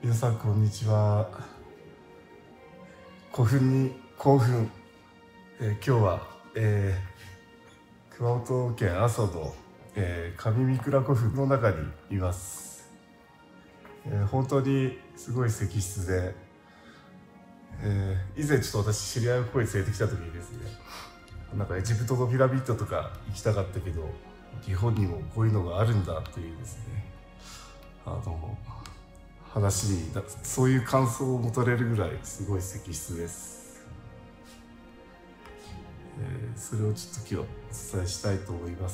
皆さんこんにちは。古墳に興奮、今日は、熊本県阿蘇の、上三倉古墳の中にいます。本当にすごい石室で、以前ちょっと私知り合いをここに連れてきた時にですね、なんかエジプトのピラミッドとか行きたかったけど日本にもこういうのがあるんだというですね、話にそういう感想を持たれるぐらいすごい石室です。それをちょっと今日お伝えしたいと思います。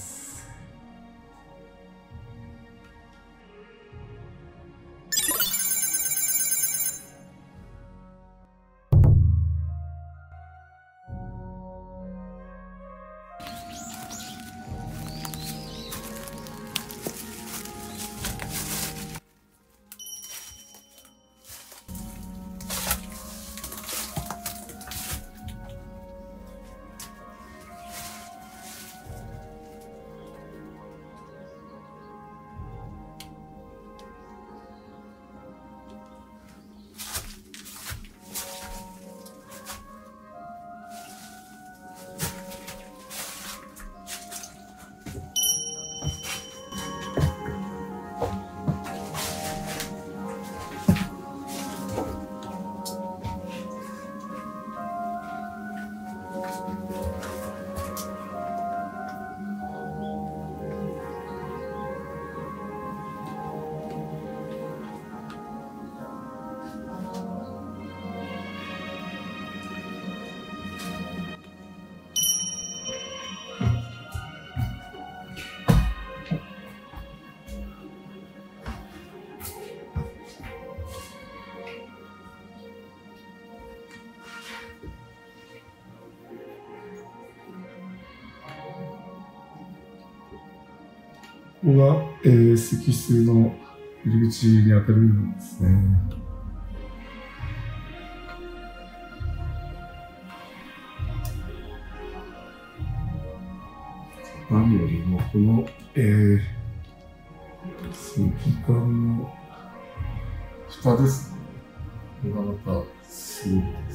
ここが、石室の入り口に当たるんですね。何よりもこの、石棺の蓋ですね。これがまたすごいです。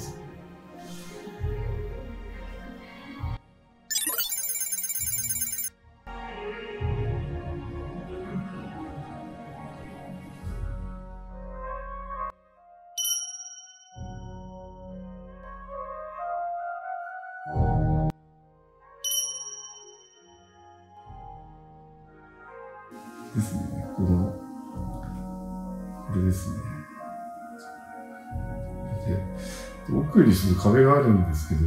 ですね、これですね。で、奥にその壁があるんですけど、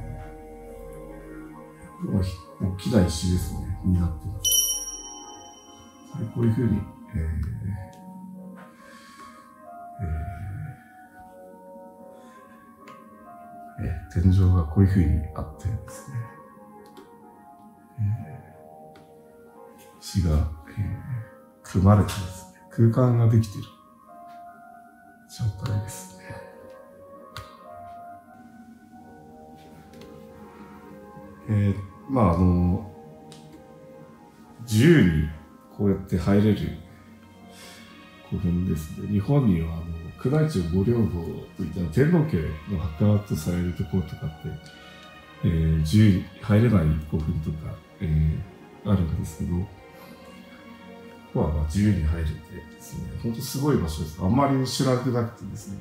大きな石ですね、になってます。でこういうふうに、天井がこういうふうにあってですね、石が、組まれてですね、空間ができている状態ですね。自由にこうやって入れる古墳ですね。日本には宮内庁御陵墓といった天皇家の墓とされるところとかって、自由に入れない古墳とか、あるんですけど、ここは自由に入れてですね、本当すごい場所です。あんまり知られてなくてですね、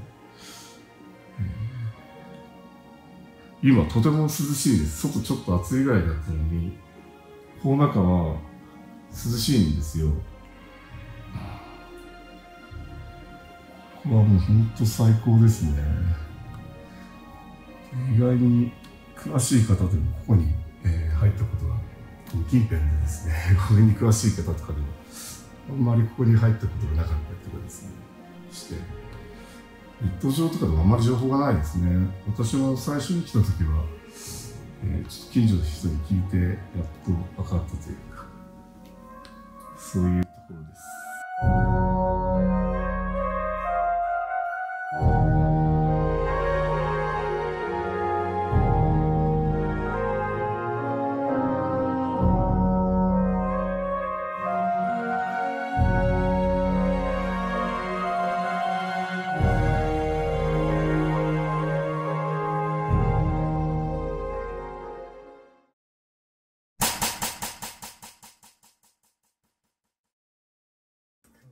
今とても涼しいです。外ちょっと暑いぐらいだったのに、この中は涼しいんですよ。ここはもう本当最高ですね。意外に詳しい方でもここに、入ったことが近辺でですね、これに詳しい方とかでもあんまりここに入ったことがなかったりとかですねして、ネット上とかでもあんまり情報がないですね。私も最初に来た時は、ちょっと近所の人に聞いてやっと分かったというか、そういうところです。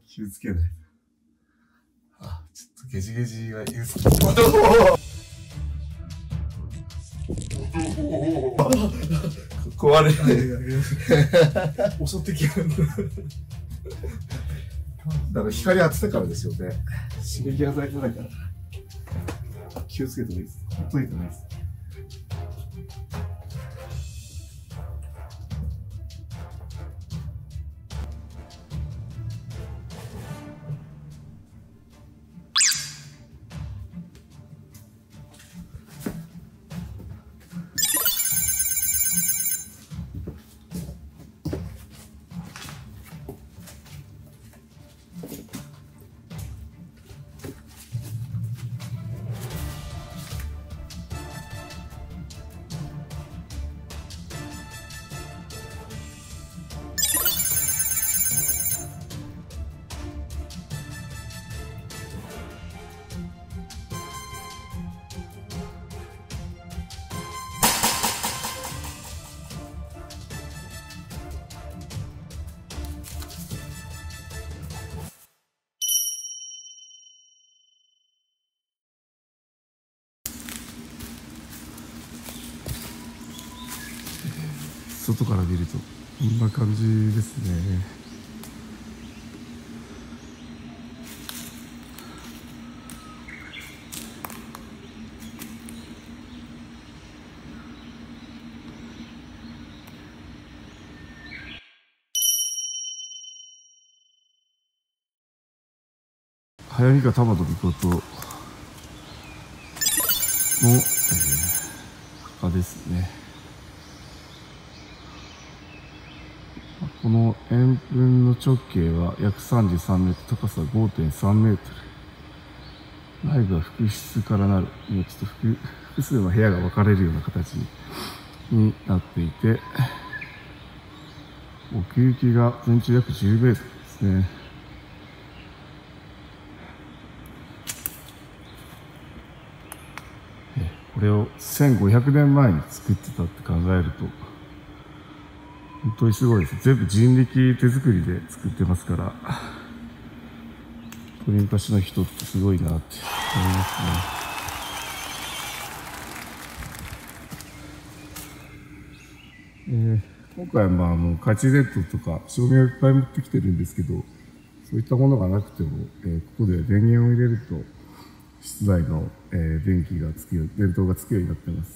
気をつけないと。あ、ちょっとゲジゲジが言う。壊れない。襲ってきやがる。だから光当てたからですよね。刺激与えてないから。気をつけてもいいです。ほっといてもいいです。外から見るとこんな感じですね。早見川玉の御事の、墓ですね。この円墳の直径は約33メートル、高さは5.3メートル。内部は複室からなる、ちょっと複数の部屋が分かれるような形になっていて、奥行きが全長約10メートルですね。これを1500年前に作ってたって考えると、本当にすごいです。全部人力手作りで作ってますから、本当に昔の人ってすごいなって思いますね。今回は懐中電灯とか照明をいっぱい持ってきてるんですけど、そういったものがなくても、ここで電源を入れると室内の、電灯がつくようになってます。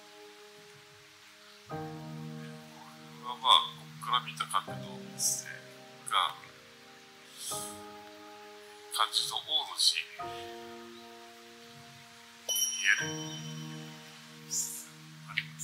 ここから見た角度ですね。 漢字と王の字見えるあります。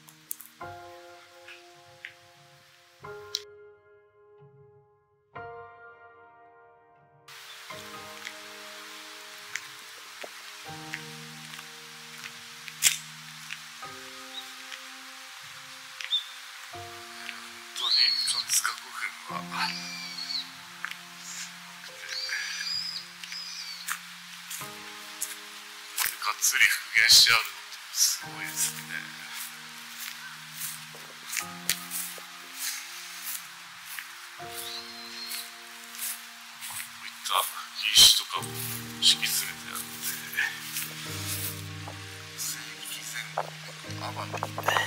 本当に漢塚古墳はがっつり復元してあるのってすごいですね。こういった石とかも敷き詰めてあって世紀前後の奄美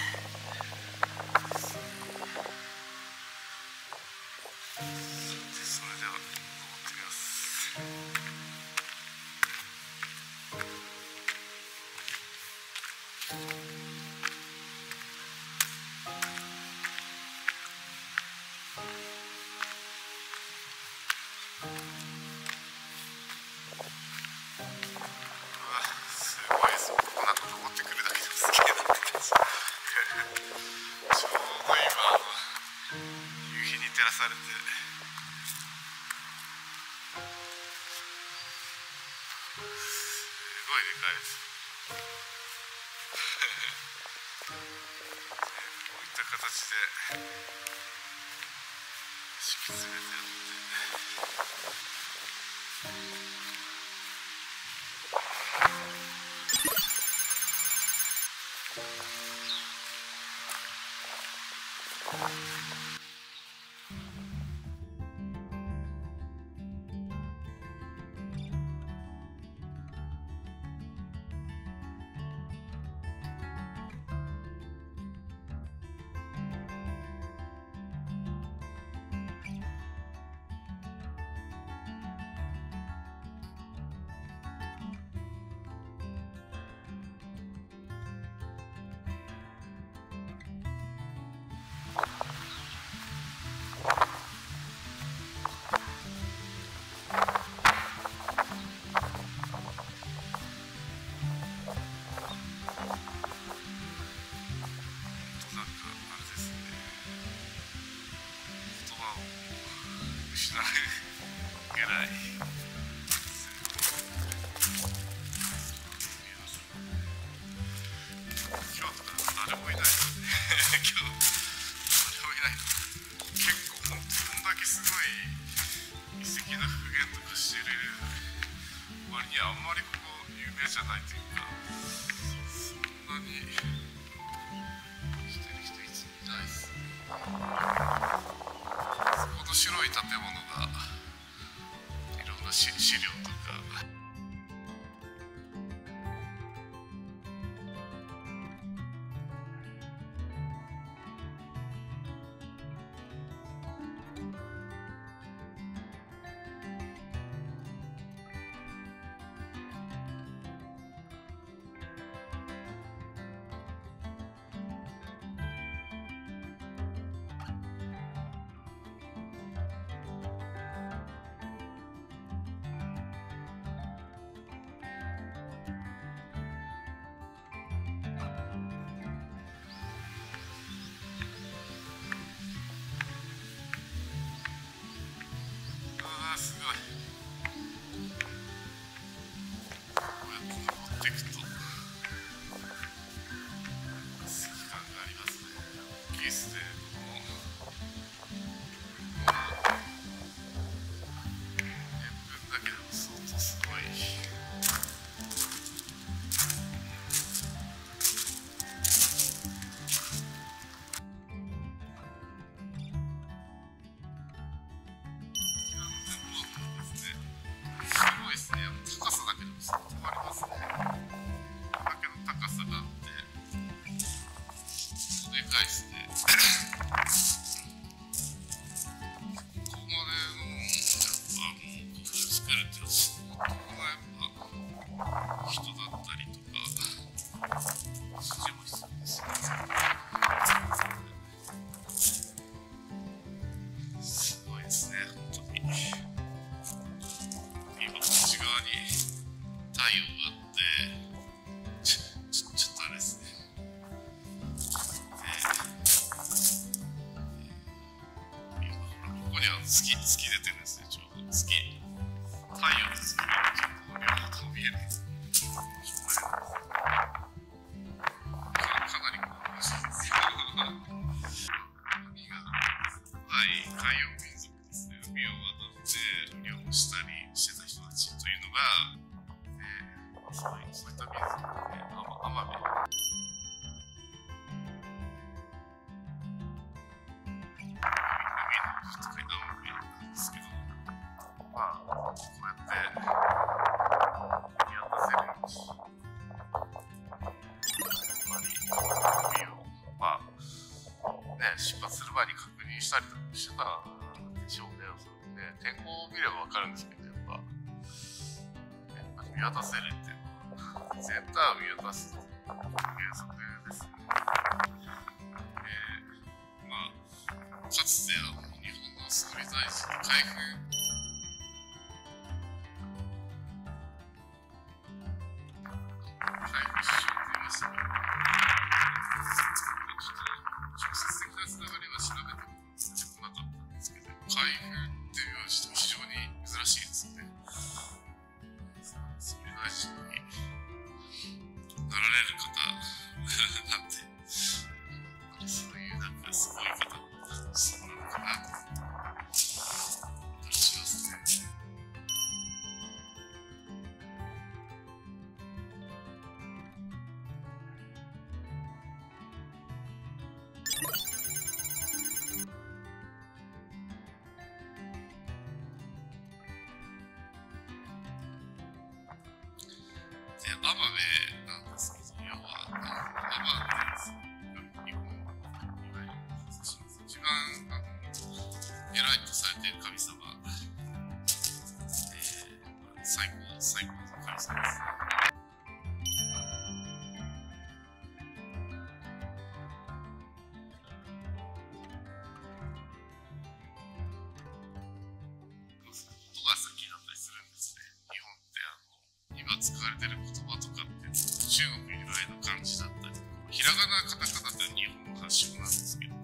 それでは登ってみます。すごいです。ここなんか登ってくるだけでもすげえなって感じ。ちょうど今夕日に照らされてすごいでかいです。こういった形で敷き詰めてあって失うぐらい今日とか誰もいないですね。今日誰もいないの結構こんだけすごい遺跡の復元とかしてる割にあんまりここ有名じゃないというかそんなにしてる人いつもいないっすね。この白い建物がいろんな資料とか陽があって、ちょっとあれですね。今ほらここに月出てるんですね。ちょうど月。太陽ですけど、ちょっと両方とも見えないです。かなり詳しいですよ。海が海洋民族ですね。海を渡って漁をしたりしてた人たちというのが、そういった民族で、奄美。海の深い奄美なんですけど、まあ、こうやって見渡せるように、海を、まあ、ね、出発する前に確認したりとかしてたんでしょうね。ね、天候を見れば分かるんですけど、やっぱ見渡せるっていうのは、全体を見渡す原則ですね。まあ、かつて日本の総理大臣、海部首相って言いましたけど、直接的なつながりは調べたことが出てこなかったんですけど、海部っていう人非常に珍しいですね。総理大臣になられる方なんて、そういうなんかすごい方、そうなのかなと思ったりしますね。奄美なんですけど、要は、奄美日本のいわゆる一番偉いとされている神様、最高の神様です。音が先だったりするんですね。日本って今使われてる言葉とかって中国由来の漢字だったりとか、ひらがなカタカナって日本の発祥なんですけど、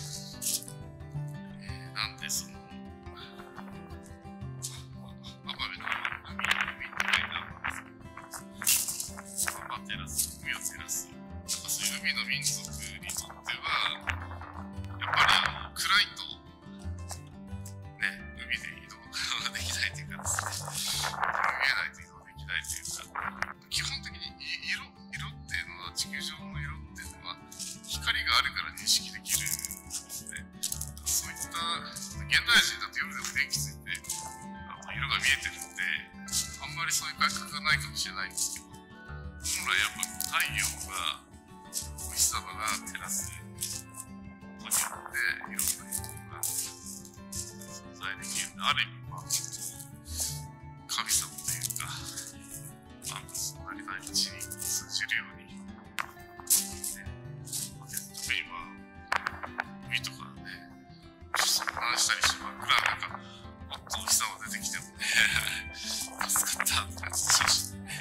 なんでその奄美の海って書いてあるんですけど、奄照らす、海を照らす、そういう海の民族にとってはやっぱり暗いとね、海で移動できないというかですね、見えないと移動できないというか、基本的に色っていうのは、地球上の色っていうのは光があるから認識できるんですね。そういった現代人だと夜でも電気ついて色が見えてるんで、あんまりそういう感覚がないかもしれないんですけど、本来やっぱ太陽がお日様が照らすことによっていろんな色が存在できるんで、ある意味神様というか、そんなに大地に通じるように、ね、特に海とかね、遭難したりして真っ暗な中、もっとお日様出てきてもね、助かったって感じでしょうしね。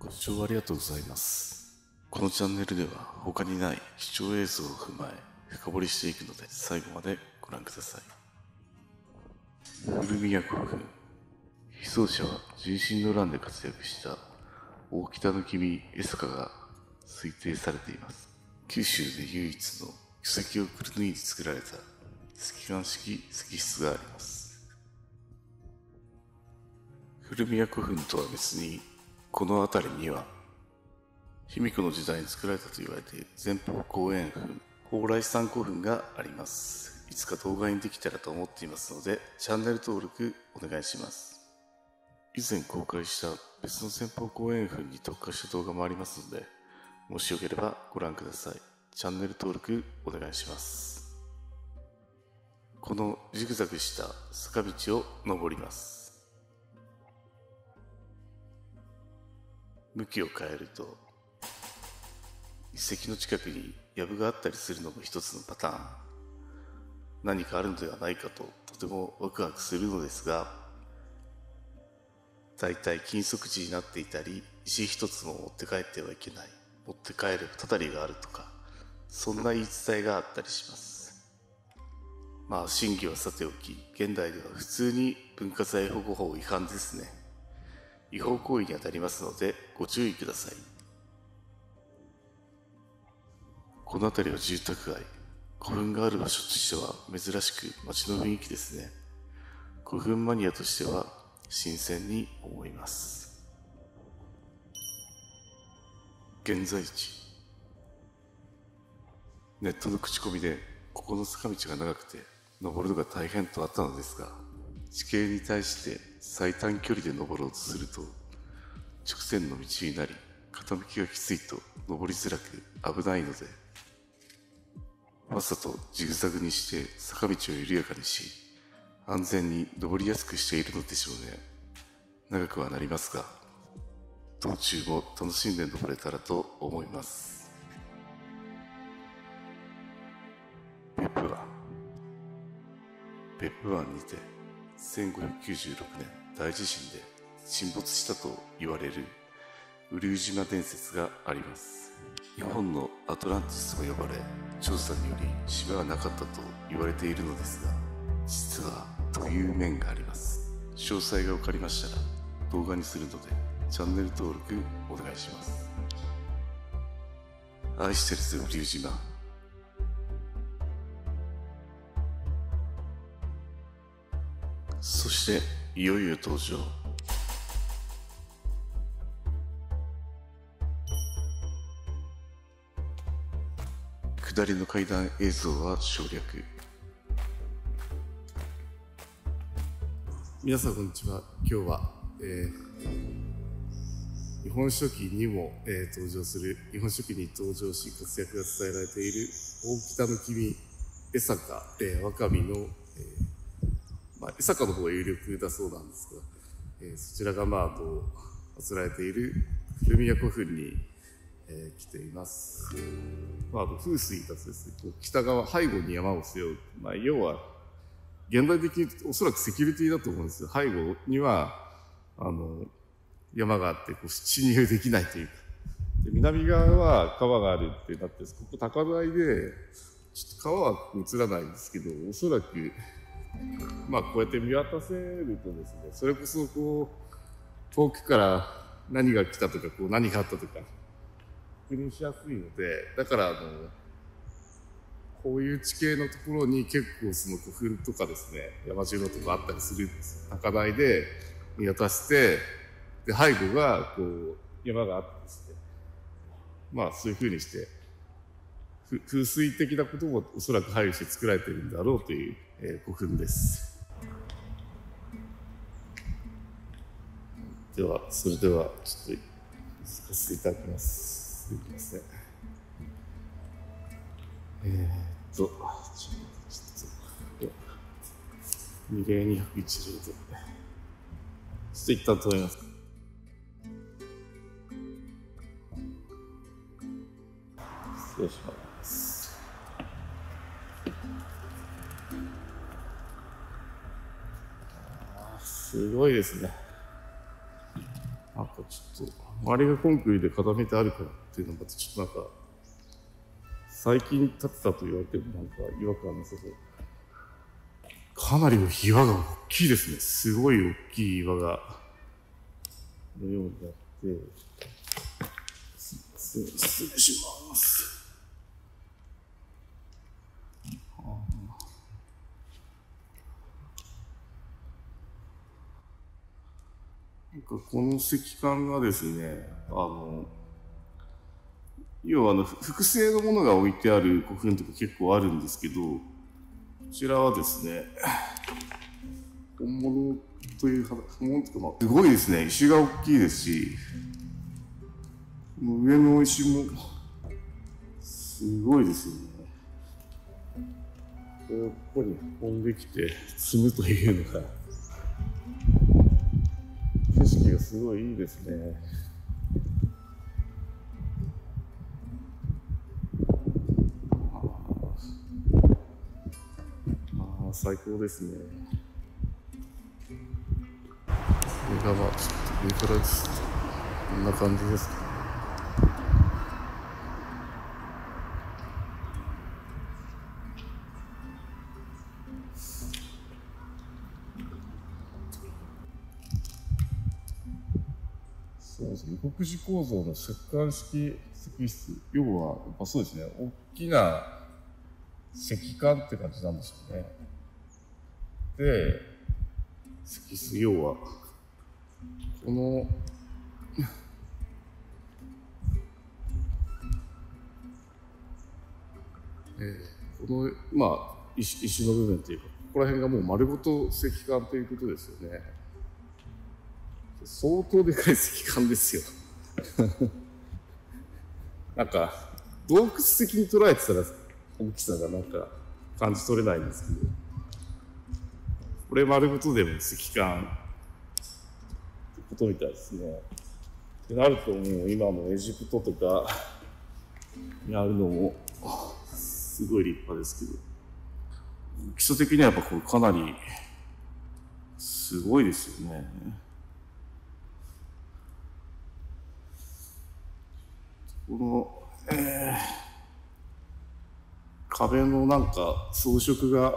ご視聴ありがとうございます。このチャンネルでは他にない貴重映像を踏まえ深掘りしていくので最後までご覧ください。古宮古墳。被葬者は壬申の乱で活躍した大北の君江坂が推定されています。九州で唯一の巨石をくり抜いて作られた石棺式石室があります。古宮古墳とは別に、この辺りには卑弥呼の時代に作られたと言われている前方後円墳、蓬莱山古墳があります。いつか動画にできたらと思っていますので、チャンネル登録お願いします。以前公開した別の前方後円墳に特化した動画もありますので、もしよければご覧ください。チャンネル登録お願いします。このジグザグした坂道を登ります。向きを変えると、遺跡の近くに藪があったりするのも一つのパターン。何かあるのではないかととてもワクワクするのですが、大体禁足地になっていたり、石一つも持って帰ってはいけない、持って帰ればたたりがあるとか、そんな言い伝えがあったりします。まあ真偽はさておき、現代では普通に文化財保護法違反ですね。違法行為にあたりますのでご注意ください。この辺りは住宅街。古墳がある場所としては珍しく街の雰囲気ですね。古墳マニアとしては新鮮に思います。現在地。ネットの口コミでここの坂道が長くて登るのが大変とあったのですが、地形に対して最短距離で登ろうとすると直線の道になり、傾きがきついと登りづらく危ないので、わざとジグザグにして坂道を緩やかにし、安全に登りやすくしているのでしょうね。長くはなりますが、道中も楽しんで登れたらと思います。別府湾。別府湾にて1596年大地震で沈没したと言われる雨竜島伝説があります。日本のアトランティスと呼ばれ、調査により島はなかったと言われているのですが、実はという面があります。詳細が分かりましたら動画にするのでチャンネル登録お願いします。愛してるぜ雨竜島。そしていよいよ登場。下りの階段映像は省略。 皆さんこんにちは。今日は、日本書紀にも、登場する、日本書紀に登場し活躍が伝えられている大北の君江坂、若見の、江坂の方が有力だそうなんですが、そちらが祀られている古宮古墳に、来ています。風水たちですね、北側、背後に山を背負う。要は、現代的におそらくセキュリティだと思うんですよ。背後には、山があって、侵入できないというか。で、南側は川があるってなって、ここ高台で、ちょっと川は映らないんですけど、おそらく、こうやって見渡せるとですね、それこそ遠くから何が来たとか、何があったとか、確認しやすいので、だからこういう地形のところに結構古墳とかですね、山城とかあったりするんですよ。高台で見渡して、で、背後が山があってですね、そういう風にして、風水的なこともおそらく配慮して作られているんだろうという、古墳です。では、それではちょっとさせていただきます。すみません。ちょっと、二例二百一例で。ちょっと一旦止めます。失礼します。すごいですね。ちょっと。 周りがコンクリで固めてあるからっていうのがちょっとなんか、最近建てたと言われてもなんか違和感なさそう。かなりの岩が大きいですね。すごい大きい岩が、のようになって、失礼します。なんかこの石棺がですね、要は複製のものが置いてある古墳とか結構あるんですけど、こちらはですね、本物という、本物というか、すごいですね。石が大きいですし、上の石も、すごいですよね。これをここに運んできて積むというのが、景色がすごいいいですね。最高ですね。これがまあちょっと上からです。こんな感じですか。そうですね。異国寺構造の石棺式石室。要は、やっぱそうですね。大きな石棺って感じなんでしょうね。で、石室、要は、この、この、まあ、石の部分っていうか、ここら辺がもう丸ごと石棺ということですよね。相当でかい石棺ですよ。なんか、洞窟的に捉えてたら大きさがなんか感じ取れないんですけど、これ丸ごとでも石棺ってことみたいですね。ってなるともう今のエジプトとかにあるのもすごい立派ですけど、基礎的にはやっぱこれかなりすごいですよね。この、壁のなんか装飾が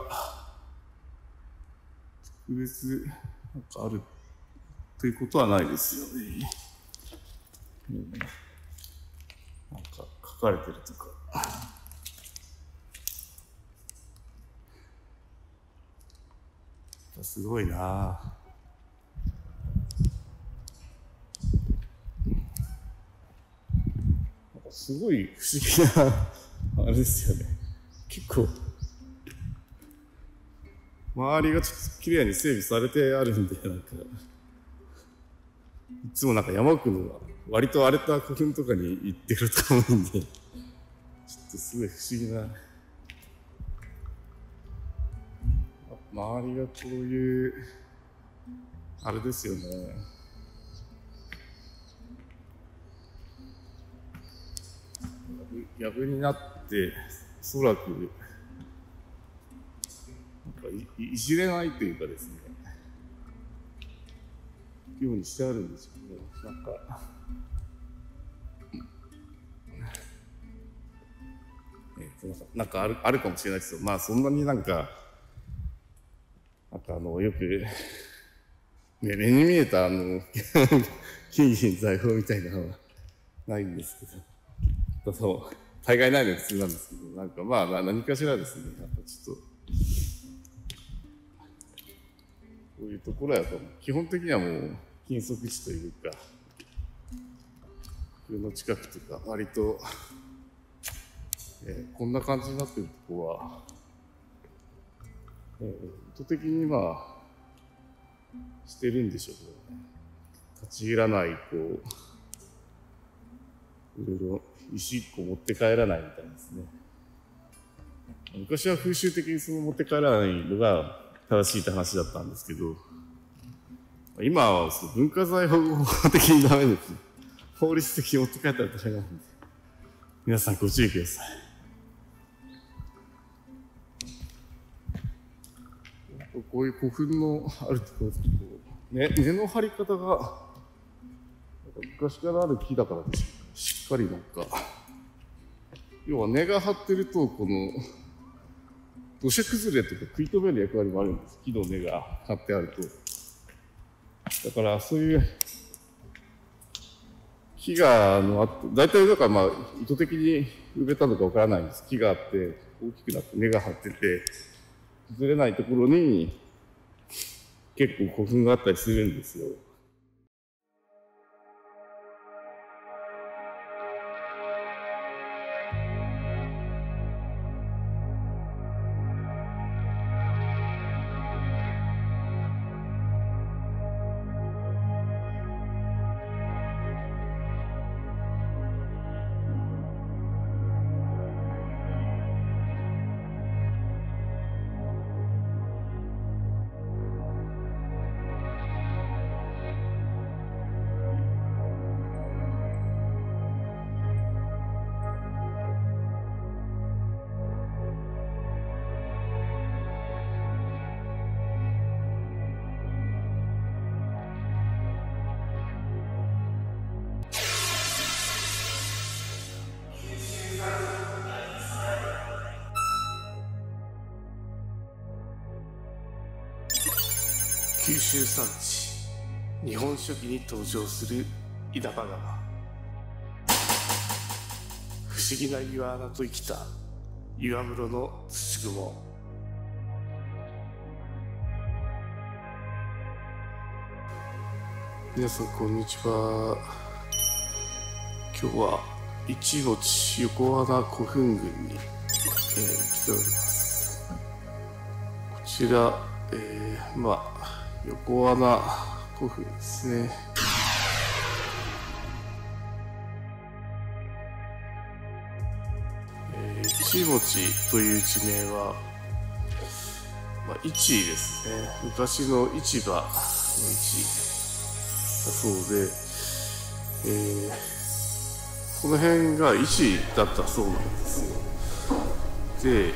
特別なんかあるということはないですよね。なんか書かれてるとか。すごいなぁ。すごい不思議な、あれですよね。結構、周りがちょっと綺麗に整備されてあるんで、なんか、いつもなんか山奥の割と荒れた古墳とかに行ってると思うんで、ちょっとすごい不思議な。周りがこういう、あれですよね。逆になって、おそらく、なんかいじれないというかですね、ようにしてあるんですよね。なんかあるかもしれないですよ。まあそんなになんかよく、ね、目に見えた金銀財宝みたいなのはないんですけど、大概ないのが普通なんですけど、なんかまあ何かしらですね、やっぱちょっと、こういうところはやっぱ基本的にはもう禁足地というか、空の近くとか割と、こんな感じになってるとこは、意図的にまあ、してるんでしょうけどね。立ち入らない、こう、いろいろ石1個持って帰らないみたいですね。昔は風習的にその持って帰らないのが正しいって話だったんですけど、今はその文化財保護法的にダメです。法律的に持って帰ったらダメなんで、皆さんご注意ください。こういう古墳のあるところですけど、根の張り方が昔からある木だからですね、しっかりなんか、要は根が張ってると、この、土砂崩れとか食い止める役割もあるんです。木の根が張ってあると。だからそういう木があって、大体だからまあ意図的に植えたのかわからないんです。木があって大きくなって根が張ってて、崩れないところに結構古墳があったりするんですよ。九州山地、日本書紀に登場する稲葉川。不思議な岩穴と生きた岩室の土雲。皆さんこんにちは。今日は一の地横穴古墳群に、来ております。こちら、横穴古墳ですね。一文字という地名は、市ですね。昔の市場の市だそうで、この辺が市だったそうなんですよ。で、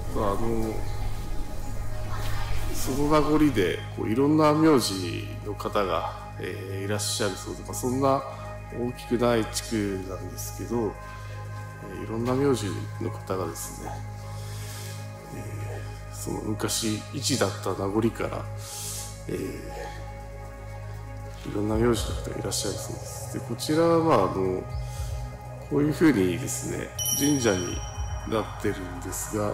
その名残でいろんな名字の方が、いらっしゃるそうで、そんな大きくない地区なんですけど、いろんな名字の方がですね、その昔市だった名残から、いろんな名字の方がいらっしゃるそうです。でこちらはこういうふうにですね神社になってるんですが、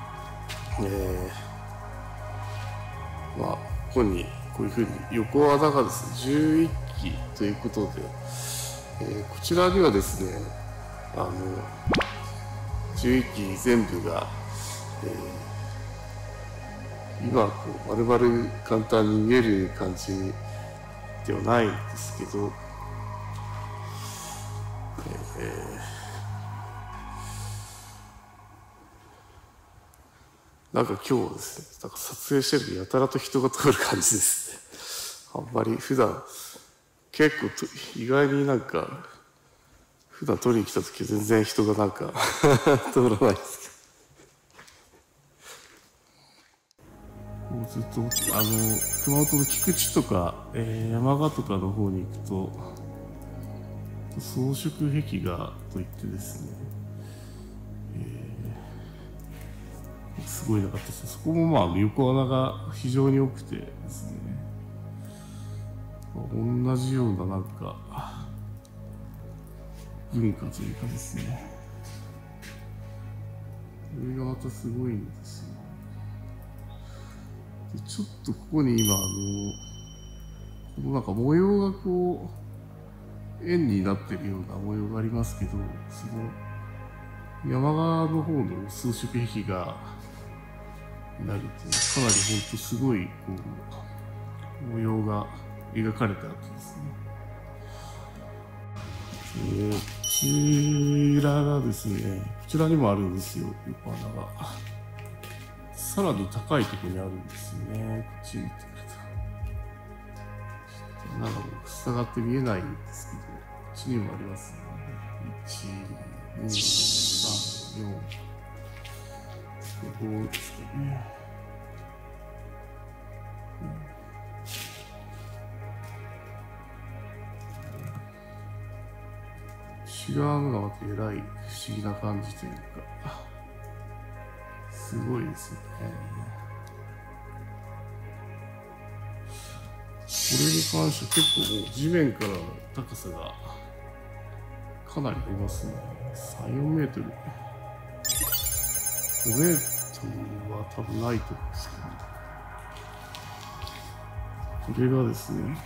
ここにこういうふうに横穴がですね11基ということで、こちらにはですね11基全部が、今丸々簡単に見える感じではないんですけど、なんか今日ですね、なんか撮影してるとやたらと人が通る感じですね。あんまり普段、結構意外になんか、普段撮りに来た時全然人がなんか通らないですけど。ずっと、熊本の菊池とか、山鹿とかの方に行くと、装飾壁画といってですね、すごいなかったですね。そこも横穴が非常に多くてですね、同じようななんか、文化というかですね、これがまたすごいんですよ。でちょっとここに今このなんか模様が円になってるような模様がありますけど、その山側の方の装飾壁画になるとかなりほんとすごい模様が描かれてあってですね、こちらがですね、こちらにもあるんですよ、横穴が。さらに高いところにあるんですよね。こっち見てくると。なんか塞がって見えないんですけど、こっちにもありますね。1、2、3、4、5ですかね。 違うのがまたえらい不思議な感じというか、すごいですよね。これに関して結構もう地面からの高さがかなりありますね。3、4メートル。5メートルは多分ないと思うんですけど、これがですね、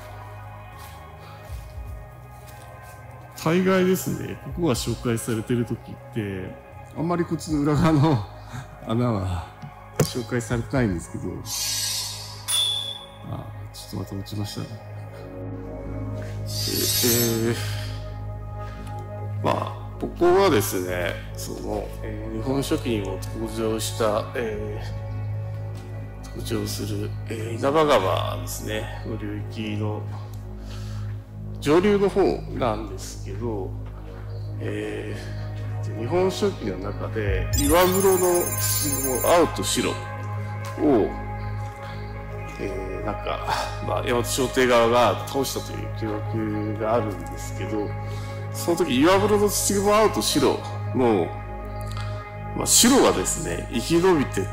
大概ですね、ここが紹介されてるときって、あんまりこっちの裏側の穴は紹介されてないんですけど、ちょっとまた落ちましたね。ここはですね、日本書紀にも登場した、登場する、稲葉川ですね、の流域の上流の方なんですけど、日本書紀の中で岩風呂の青と白を、大和朝廷側が倒したという記録があるんですけど、その時岩風呂の土雲青と白の、白がですね、生き延びてって、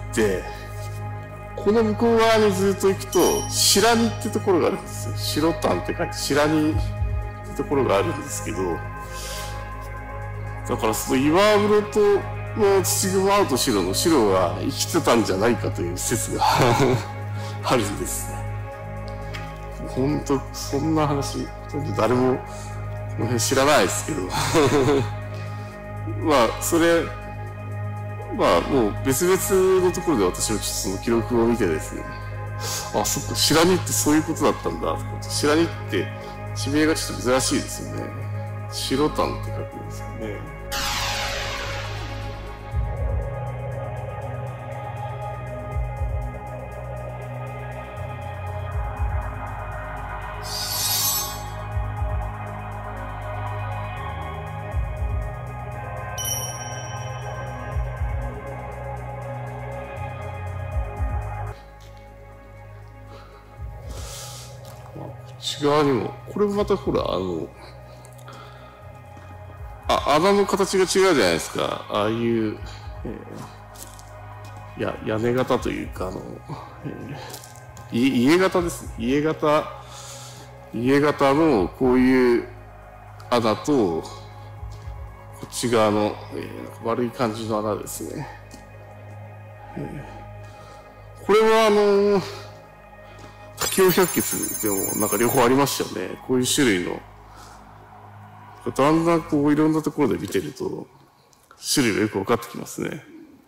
この向こう側にずっと行くと、白荷ってところがあるんですよ。白炭って書いて白荷ってところがあるんですけど、だからその岩風呂との土雲青と白の白が生きてたんじゃないかという説があるんですね。本当そんな話、ほとんど誰もこの辺知らないですけどそれもう別々のところで私はちょっとその記録を見てですね、そっか、白荷ってそういうことだったんだとか、白荷って地名がちょっと珍しいですよね。白炭って書くんですよね。こっち側にも、これもまたほら、穴の形が違うじゃないですか。ああいう、屋根型というか、家型ですね。家型のこういう穴と、こっち側の、悪い感じの穴ですね。これは滝尾百穴でもなんか両方ありましたよね。こういう種類の。だんだんこういろんなところで見てると、種類がよく分かってきますね。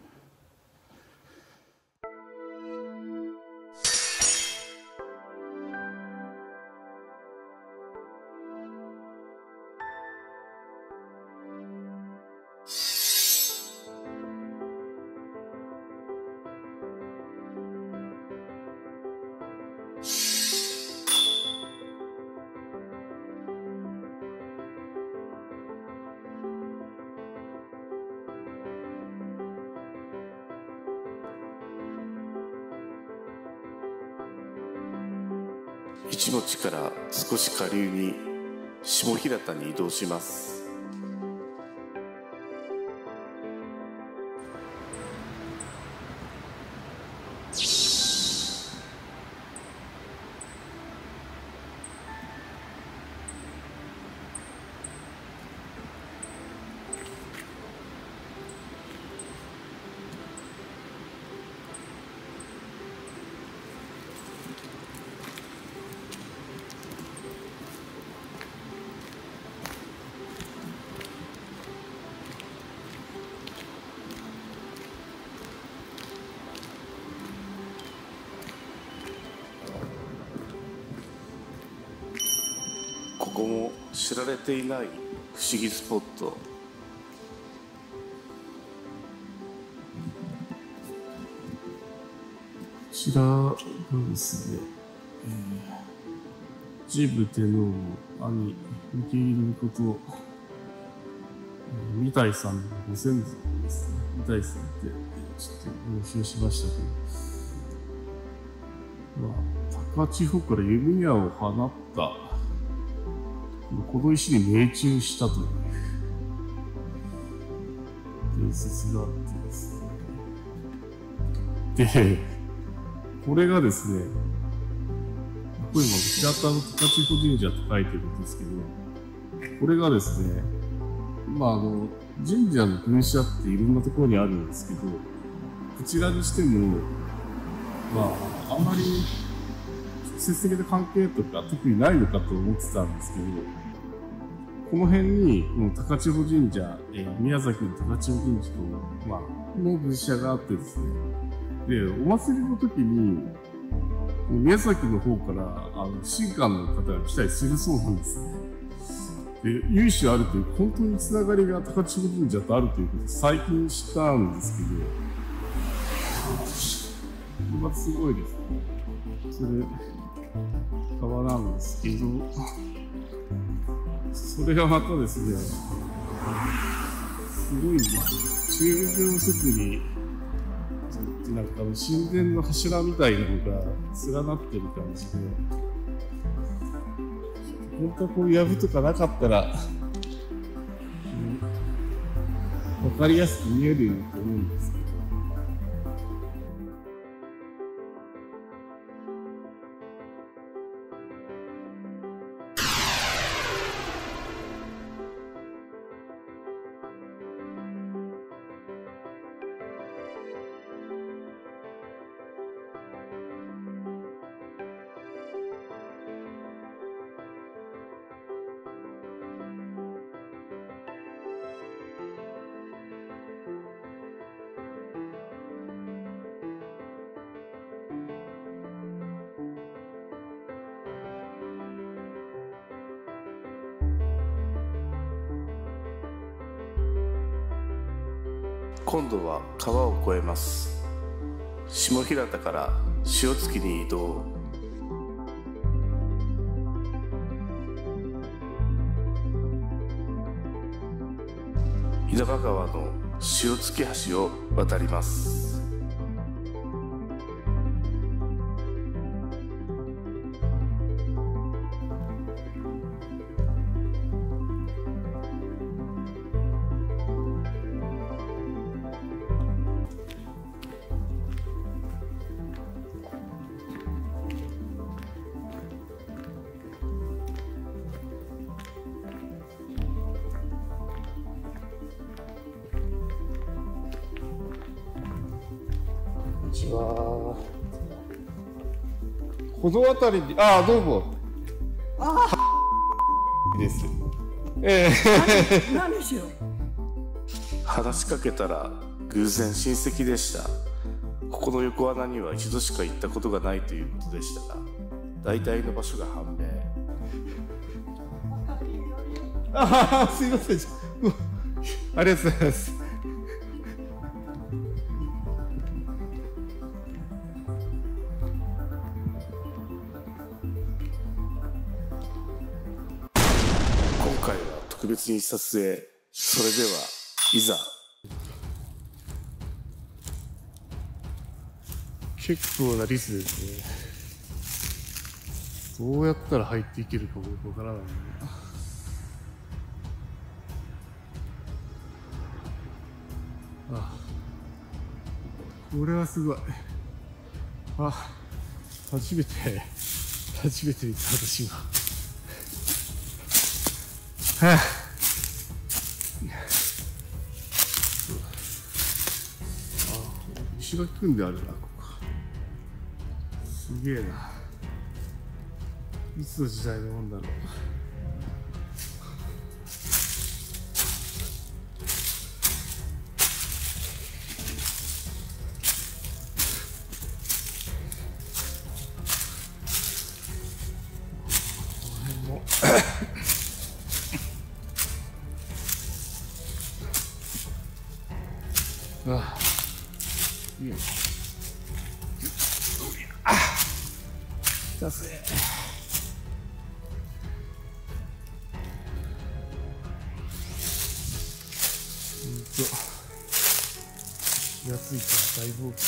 一の地から少し下流に下平田に移動します。ここも知られていない不思議スポット。こちらがですね、治部天皇の兄、池入命、三代さんのご先祖ですね。三代さんってちょっと募集しましたけど、高千穂から弓矢を放ったこの石に命中したといういう説があってですね。で、これがですね、ここにも平田の高千穂神社と書いてるんですけど、これがですね、神社の分社っていろんなところにあるんですけど、こちらにしても、あんまり直接的な関係とか特にないのかと思ってたんですけど、この辺に、この高千穂神社、宮崎の高千穂神社と、の分社があってですね、で、お祭りの時に、宮崎の方から、神官の方が来たりするそうなんですね。で、由緒あるという、本当につながりが高千穂神社とあるということを最近知ったんですけど、これはすごいですね。それ、川なんですけど、それがまたですね、すごいんですよ。中宮節に、なんか神殿の柱みたいなのが連なってる感じで、本当はこういう藪とかなかったら、わかりやすく見えるようにと思うんですけど。 今度は川を越えます。下平田から塩月に移動。稲葉川の塩月橋を渡ります。 この辺りに、どうも。です。 何しよう。 話しかけたら偶然親戚でした。ここの横穴には一度しか行ったことがないということでしたが、大体の場所が判明。 すいません。ありがとうございます。 今回は特別に撮影。それではいざ。 結構なリスですね。どうやったら入っていけるかもよくわからない。これはすごい。初めて見た私は。石垣組んであるな、ここ。すげえな。いつの時代のもんだろう。いいよ。出せ。気がついたら大冒険。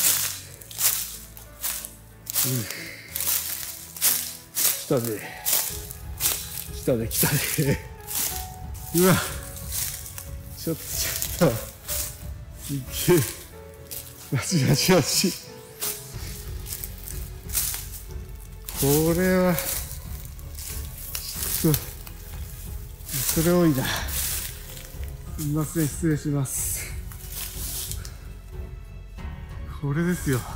来たね。来たね、来たね。うわ。ちょっと。 すっげえ。マジマジマジ。これは、ちょっと、それ多いな。すみません、失礼します。これですよ。こ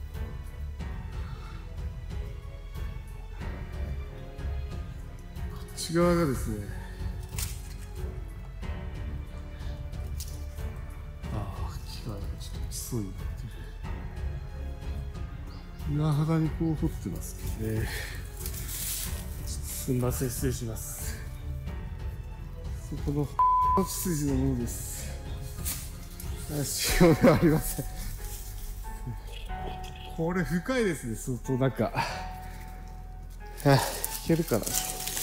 っち側がですね、木がちょっと落ちそうになってる。岩肌にこう掘ってますけどね。すみません、失礼します。そこの血筋のものです。塩ではありません。これ深いですね、相当中。いけるかな。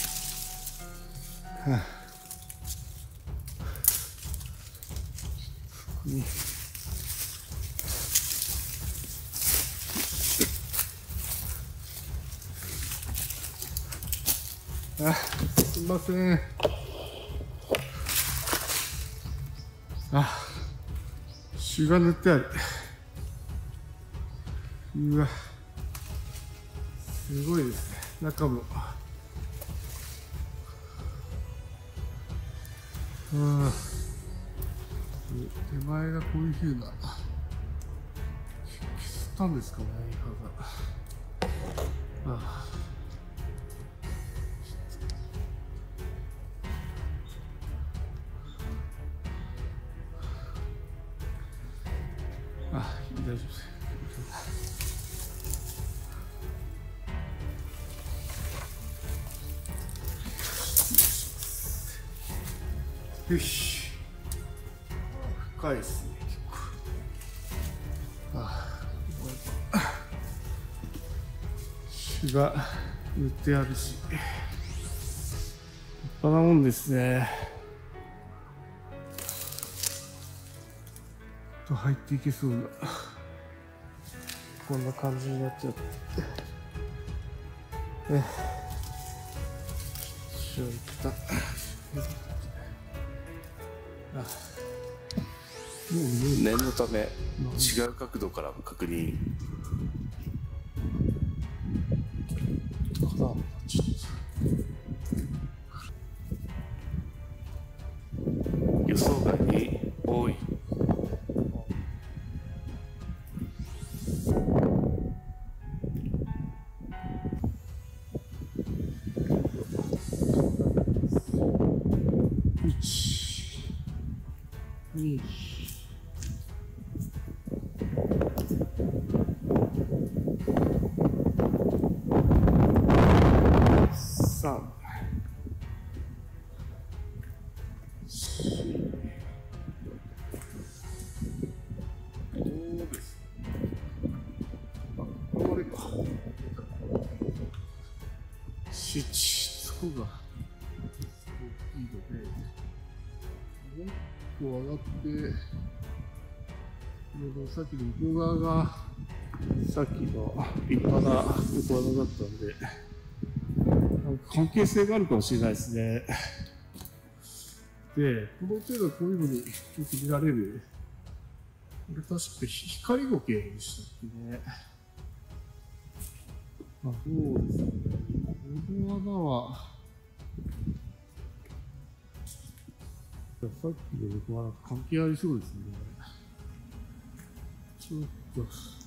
すみません。朱が塗ってある。うわ、すごいですね、中も。手前がこういう風な、消したんですかね、刃が。大丈夫です。よし。深いですね、結構。朱が塗ってあるし。立派なもんですね。入っていけそうな。こんな感じになっちゃって。 念のため違う角度から確認。予想外に多い。 2、3、どうですこれか。7、そこがいいので、もう1個上がって、さっきの向こう側がさっきの立派な横穴だったんで、関係性があるかもしれないですね。で、この程度こういうのによく見られる、これ確か光苔でしたっけね。そうですね。この穴は、さっきの横穴関係ありそうですね。ちょっと。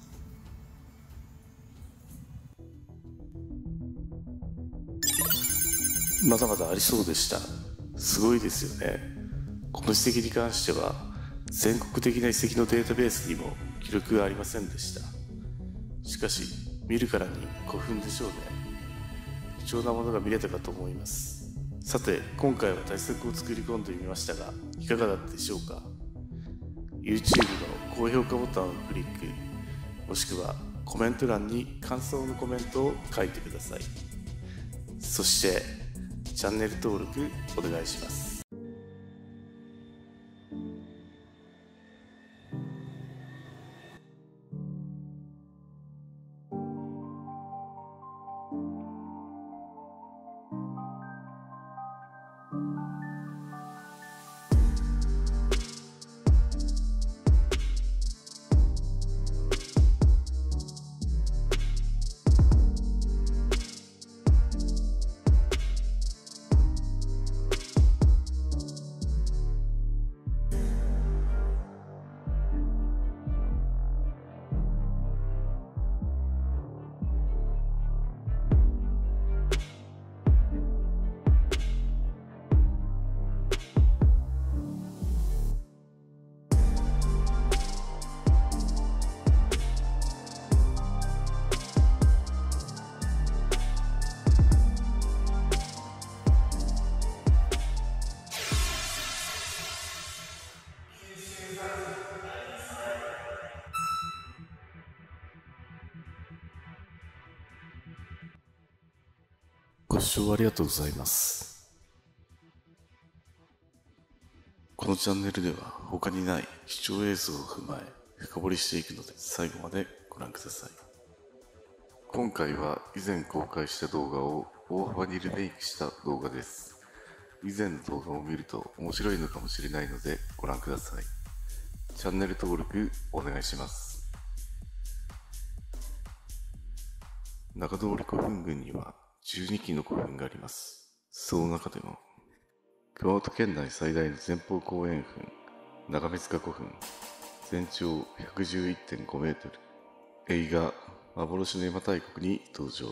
まだまだありそうでした。すごいですよね。この遺跡に関しては全国的な遺跡のデータベースにも記録がありませんでした。しかし見るからに古墳でしょうね。貴重なものが見れたかと思います。さて今回は対策を作り込んでみましたがいかがだったでしょうか。 YouTube の高評価ボタンをクリック、もしくはコメント欄に感想のコメントを書いてください。そしてチャンネル登録お願いします。 ご視聴ありがとうございます。このチャンネルでは他にない貴重映像を踏まえ深掘りしていくので最後までご覧ください。今回は以前公開した動画を大幅にリメイクした動画です。以前の動画を見ると面白いのかもしれないのでご覧ください。チャンネル登録お願いします。中通り古墳群には12基の古墳があります。その中でも熊本県内最大の前方後円墳長目塚古墳、全長 111.5 メートル、映画幻の邪馬台国に登場。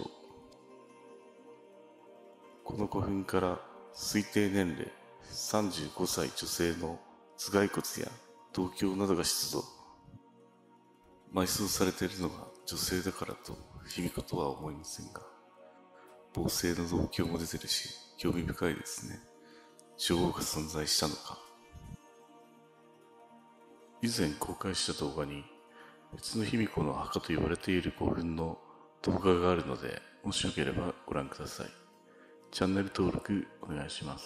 この古墳から推定年齢35歳女性の頭蓋骨や銅鏡などが出土。埋葬されているのが女性だからと卑弥呼とは思いませんが、銅製の銅鏡も出てるし興味深いですね。女王が存在したのか。以前公開した動画に別の卑弥呼の墓と言われている古墳の動画があるので、もしよければご覧ください。チャンネル登録お願いします。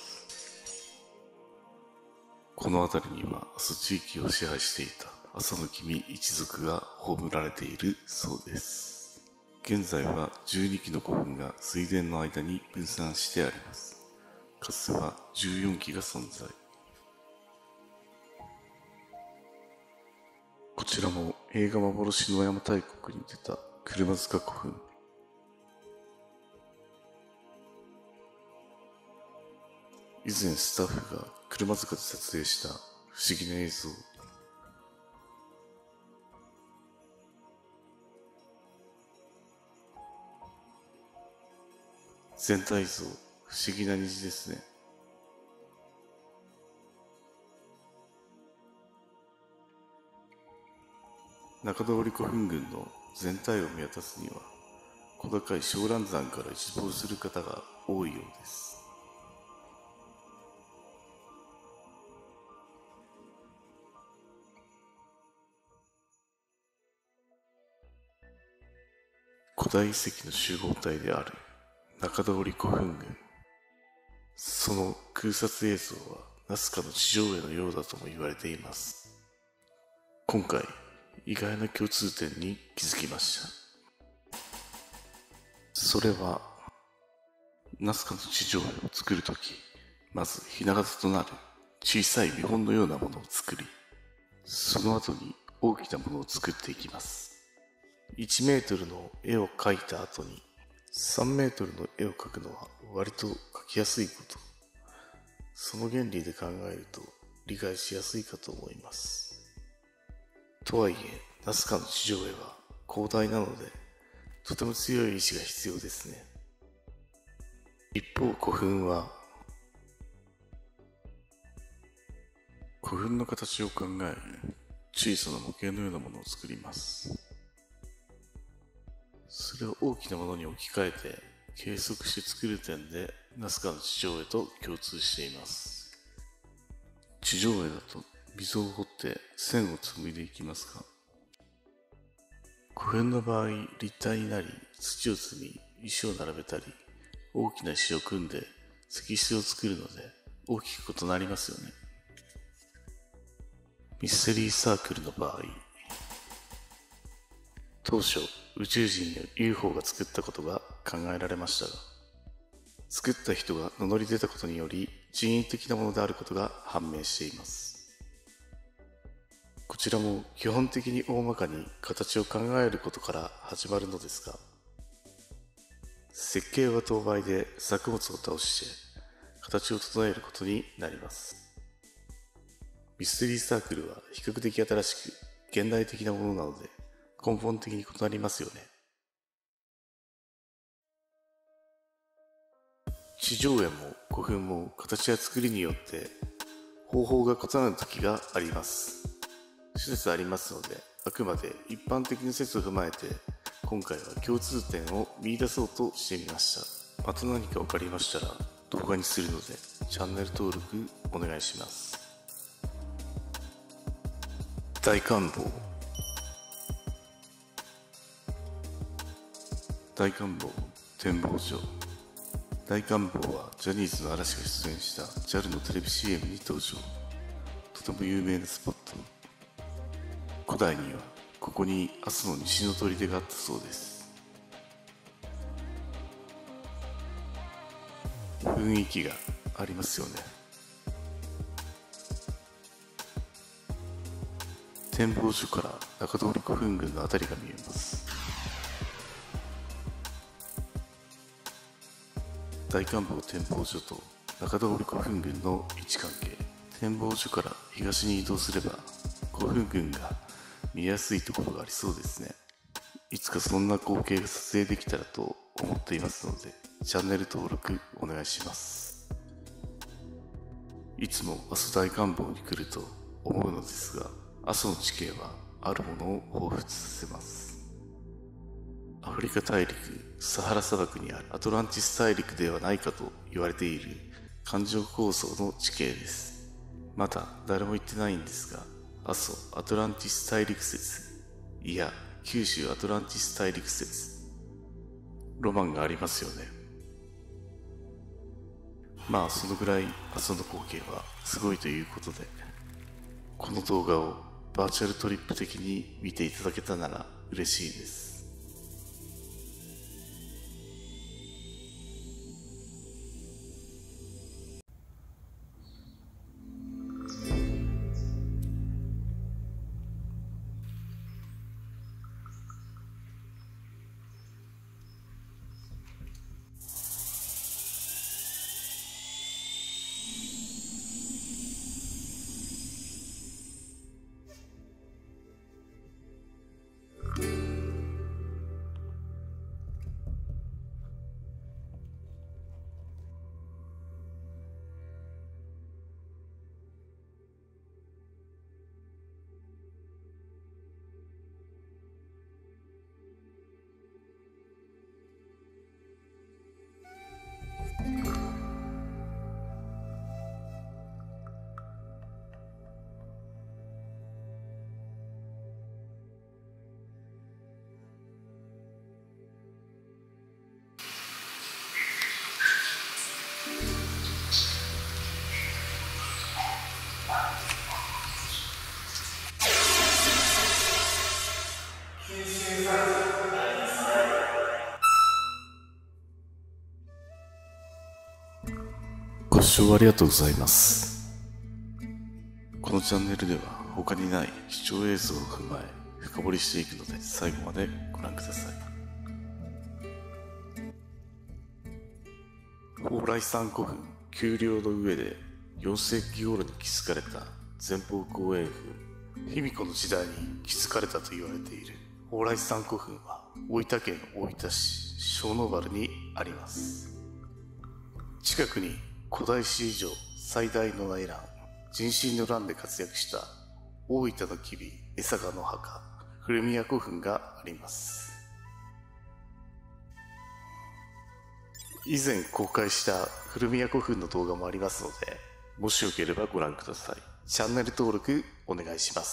この辺りには阿蘇地域を支配していた阿蘇の君一族が葬られているそうです。現在は12基の古墳が水田の間に分散してあります。かつては14基が存在。こちらも映画幻の邪馬台国に出た車塚古墳。以前スタッフが車塚で撮影した不思議な映像。全体像、不思議な虹ですね。中通り古墳群の全体を見渡すには、小高い小嵐山から一望する方が多いようです。古代遺跡の集合体である中通り古墳群。その空撮映像はナスカの地上絵のようだとも言われています。今回意外な共通点に気づきました。それはナスカの地上絵を作るとき、まずひな形となる小さい見本のようなものを作り、その後に大きなものを作っていきます。1メートルの絵を描いた後に3メートルの絵を描くのは割と描きやすいこと。その原理で考えると理解しやすいかと思います。とはいえ、ナスカの地上絵は広大なので、とても強い意志が必要ですね。一方、古墳は古墳の形を考える小さな模型のようなものを作ります。それを大きなものに置き換えて計測して作る点でナスカの地上絵と共通しています。地上絵だと溝を掘って線を紡いでいきますが、古墳の場合立体になり土を積み石を並べたり大きな石を組んで石室を作るので大きく異なりますよね。ミステリーサークルの場合、当初宇宙人や UFO が作ったことが考えられましたが、作った人が名乗り出たことにより人為的なものであることが判明しています。こちらも基本的に大まかに形を考えることから始まるのですが、設計は当倍で作物を倒して形を整えることになります。ミステリーサークルは比較的新しく現代的なものなので根本的に異なりますよね。地上絵も古墳も形や作りによって方法が異なる時があります。諸説ありますので、あくまで一般的な説を踏まえて今回は共通点を見出そうとしてみました。また何か分かりましたら動画にするのでチャンネル登録お願いします。大観望。大観望展望所。 大観峰はジャニーズの嵐が出演した JAL のテレビ CM に登場。とても有名なスポット。古代にはここに阿蘇の西の砦があったそうです。雰囲気がありますよね。展望所から中通古墳群のあたりが見えます。大観峰展望所と中通古墳群の位置関係。展望所から東に移動すれば古墳群が見やすいところがありそうですね。いつかそんな光景が撮影できたらと思っていますので、チャンネル登録お願いします。いつも阿蘇大観峰に来ると思うのですが、阿蘇の地形はあるものを彷彿させます。アフリカ大陸サハラ砂漠にあるアトランティス大陸ではないかと言われている環状構想の地形です。まだ誰も言ってないんですが、阿蘇アトランティス大陸説、いや九州アトランティス大陸説、ロマンがありますよね。まあそのぐらい阿蘇の光景はすごいということで、この動画をバーチャルトリップ的に見ていただけたなら嬉しいです。ご視聴ありがとうございます。このチャンネルでは他にない貴重映像を踏まえ深掘りしていくので、最後までご覧ください。蓬莱山古墳丘陵の上で4世紀頃に築かれた前方後円墳。卑弥呼の時代に築かれたと言われている蓬莱山古墳は大分県大分市小野原にあります。近くに古代史上最大の内乱、壬申の乱で活躍した大分の吉備江坂の墓、古宮古墳があります。以前公開した古宮古墳の動画もありますので、もしよければご覧ください。チャンネル登録お願いします。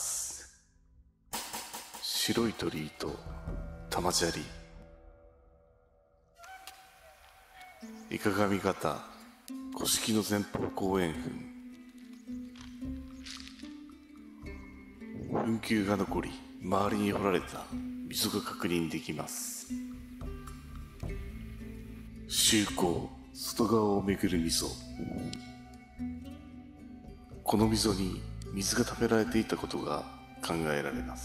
白い鳥居と玉砂利、イカガミ型古式の前方後円墳。墳丘が残り、周りに掘られた溝が確認できます。周溝、外側をめぐる溝。この溝に水が溜められていたことが考えられます。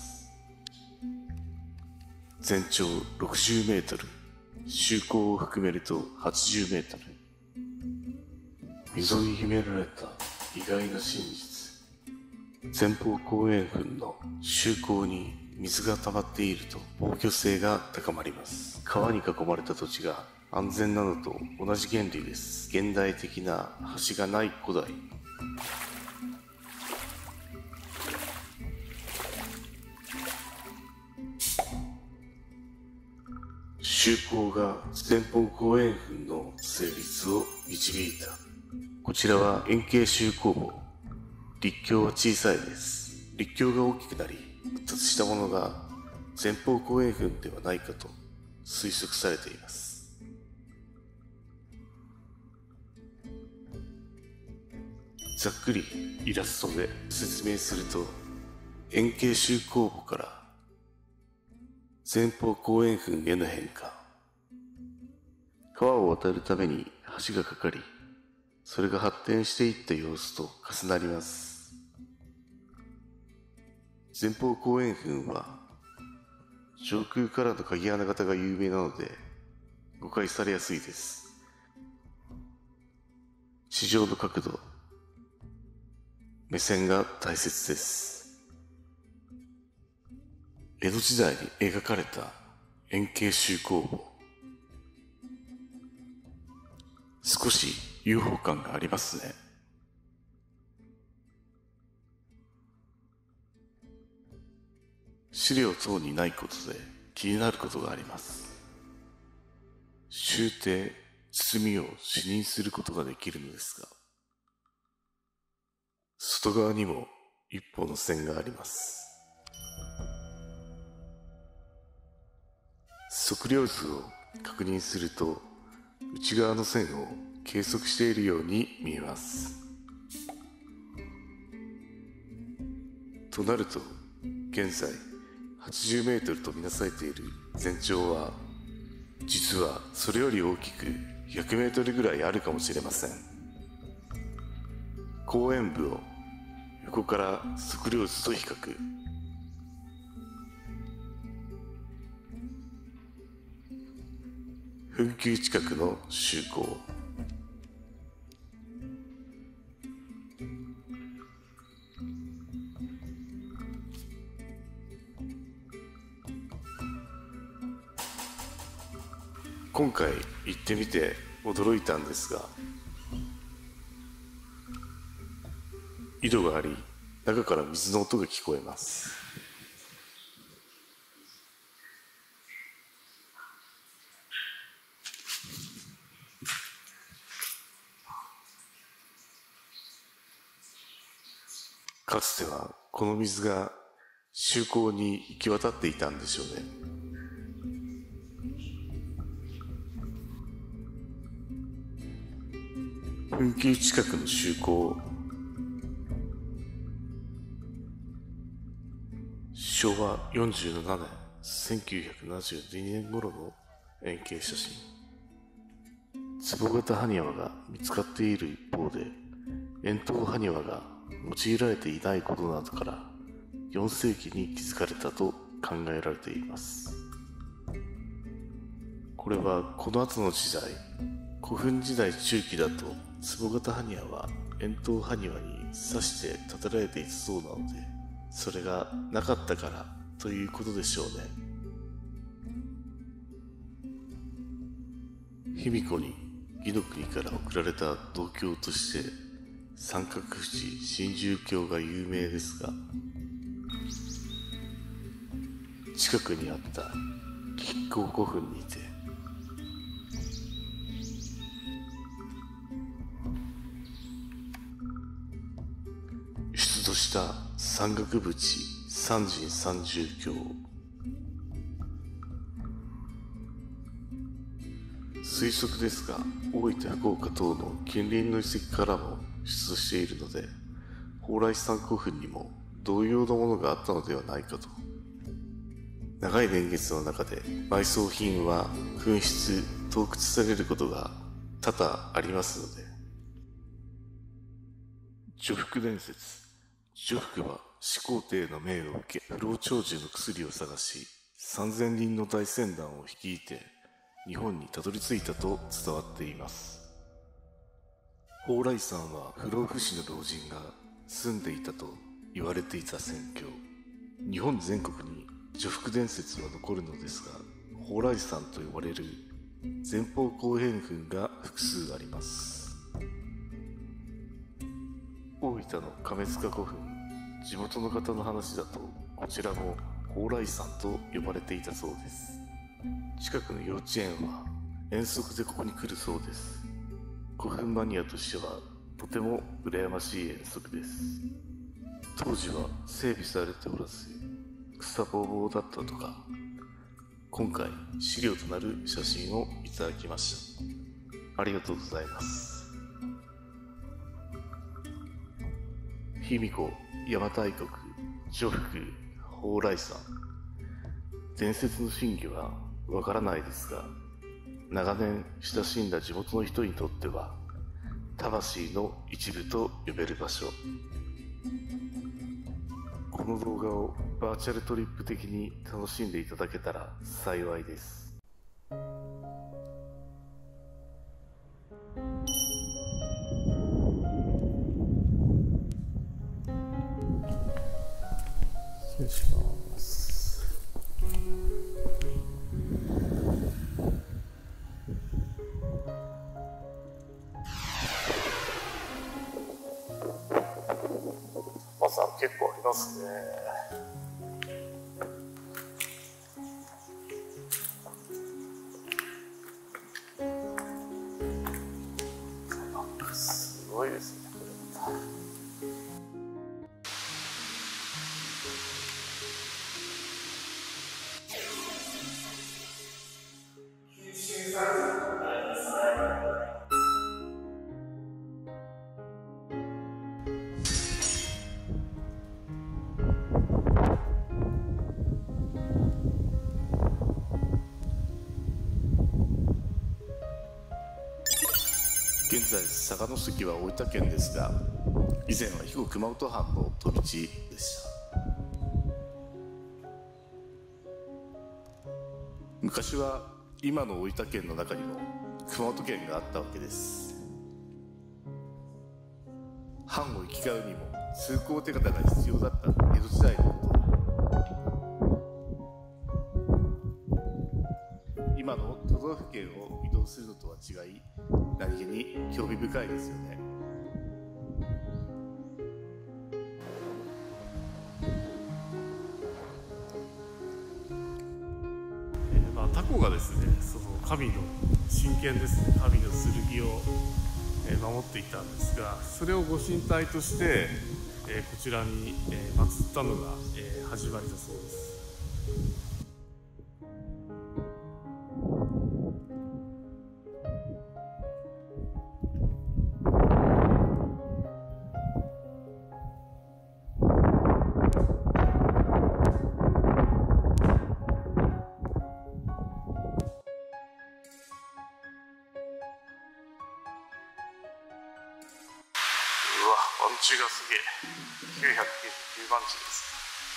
全長60メートル、周溝を含めると80メートル。溝に秘められた意外な真実。前方後円墳の周溝に水が溜まっていると防御性が高まります。川に囲まれた土地が安全なのと同じ原理です。現代的な橋がない古代。周溝が前方後円墳の成立を導いた。こちらは円形周溝墓。立橋は小さいです。立橋が大きくなり発達したものが前方後円墳ではないかと推測されています。 ざっくりイラストで説明すると、円形周口母から前方後円墳への変化。川を渡るために橋がかかり、それが発展していった様子と重なります。前方後円墳は上空からの鍵穴型が有名なので誤解されやすいです。地上の角度、目線が大切です。江戸時代に描かれた円形周口母、少し UFO 感がありますね。資料等にないことで気になることがあります。終底、包みを視認することができるのですが、外側にも一本の線があります。測量図を確認すると、内側の線を計測しているように見えます。となると、現在80メートルとみなされている全長は、実はそれより大きく100メートルぐらいあるかもしれません。後円部を横から測量図と比較。墳丘近くの周口。今回行ってみて驚いたんですが、井戸があり、中から水の音が聞こえます。かつてはこの水が周口に行き渡っていたんでしょうね。墳丘近くの周口、昭和47年、1972年頃の円形写真。壺型埴輪が見つかっている一方で、円筒埴輪が用いられていないことなどから4世紀に築かれたと考えられています。これはこの後の時代、古墳時代中期だと壺型埴輪は円筒埴輪に刺して立てられていたそうなので、それがなかったからということでしょうね。卑弥呼に魏の国から送られた銅鏡として三角縁真珠鏡が有名ですが、近くにあった亀甲古墳にて出土した三角縁三神三重鏡、推測ですが、大分福岡等の近隣の遺跡からも出土しているので、蓬莱山古墳にも同様のものがあったのではないかと。長い年月の中で埋葬品は紛失・盗掘されることが多々ありますので、女福伝説。女福は始皇帝の命を受け、不老長寿の薬を探し、3000人の大船団を率いて日本にたどり着いたと伝わっています。蓬莱山は不老不死の老人が住んでいたと言われていた仙境。日本全国に女福伝説は残るのですが、蓬莱山と呼ばれる前方後円墳が複数あります。大分の亀塚古墳、地元の方の話だと、こちらも蓬莱山と呼ばれていたそうです。近くの幼稚園は遠足でここに来るそうです。古墳マニアとしてはとても羨ましい遠足です。当時は整備されておらず草ぼうぼうだったとか、今回資料となる写真をいただきました。ありがとうございます。 卑弥呼、邪馬台国、徐福、蓬莱山。伝説の真偽はわからないですが、長年親しんだ地元の人にとっては、魂の一部と呼べる場所。この動画をバーチャルトリップ的に楽しんでいただけたら幸いです。 失礼します。朝結構ありますね。すごいですね。 現在、佐賀関は大分県ですが、以前は肥後熊本藩の飛び地でした。昔は今の大分県の中にも熊本県があったわけです。藩を行き交うにも通行手形が必要だった江戸時代のこと。今の都道府県を移動するのとは違い、何気に興味深いですよね。 タコがですね、その神の神剣ですね、神の剣を守っていたんですが、それをご神体としてこちらに祀ったのが始まりだそうです。番地がすげえ。999番地です。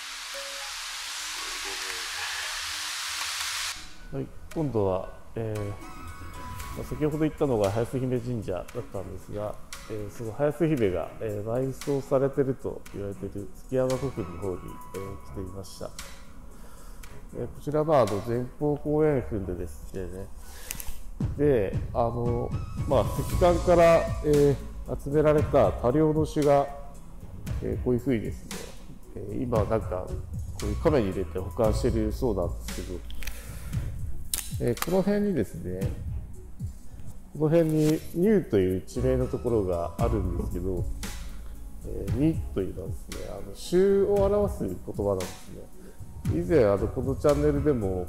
はい、今度は、先ほど言ったのが早須姫神社だったんですが、その早須姫が、埋葬されていると言われている築山古墳の方に、来ていました。こちらは前方後円墳でですね、で、石棺から、集められた多量の種が、こういうふうにですね、今なんかこういう亀に入れて保管しているそうなんですけど、この辺にですね、この辺に乳という地名のところがあるんですけど、ニというのはですね、種を表す言葉なんですね。以前このチャンネルでも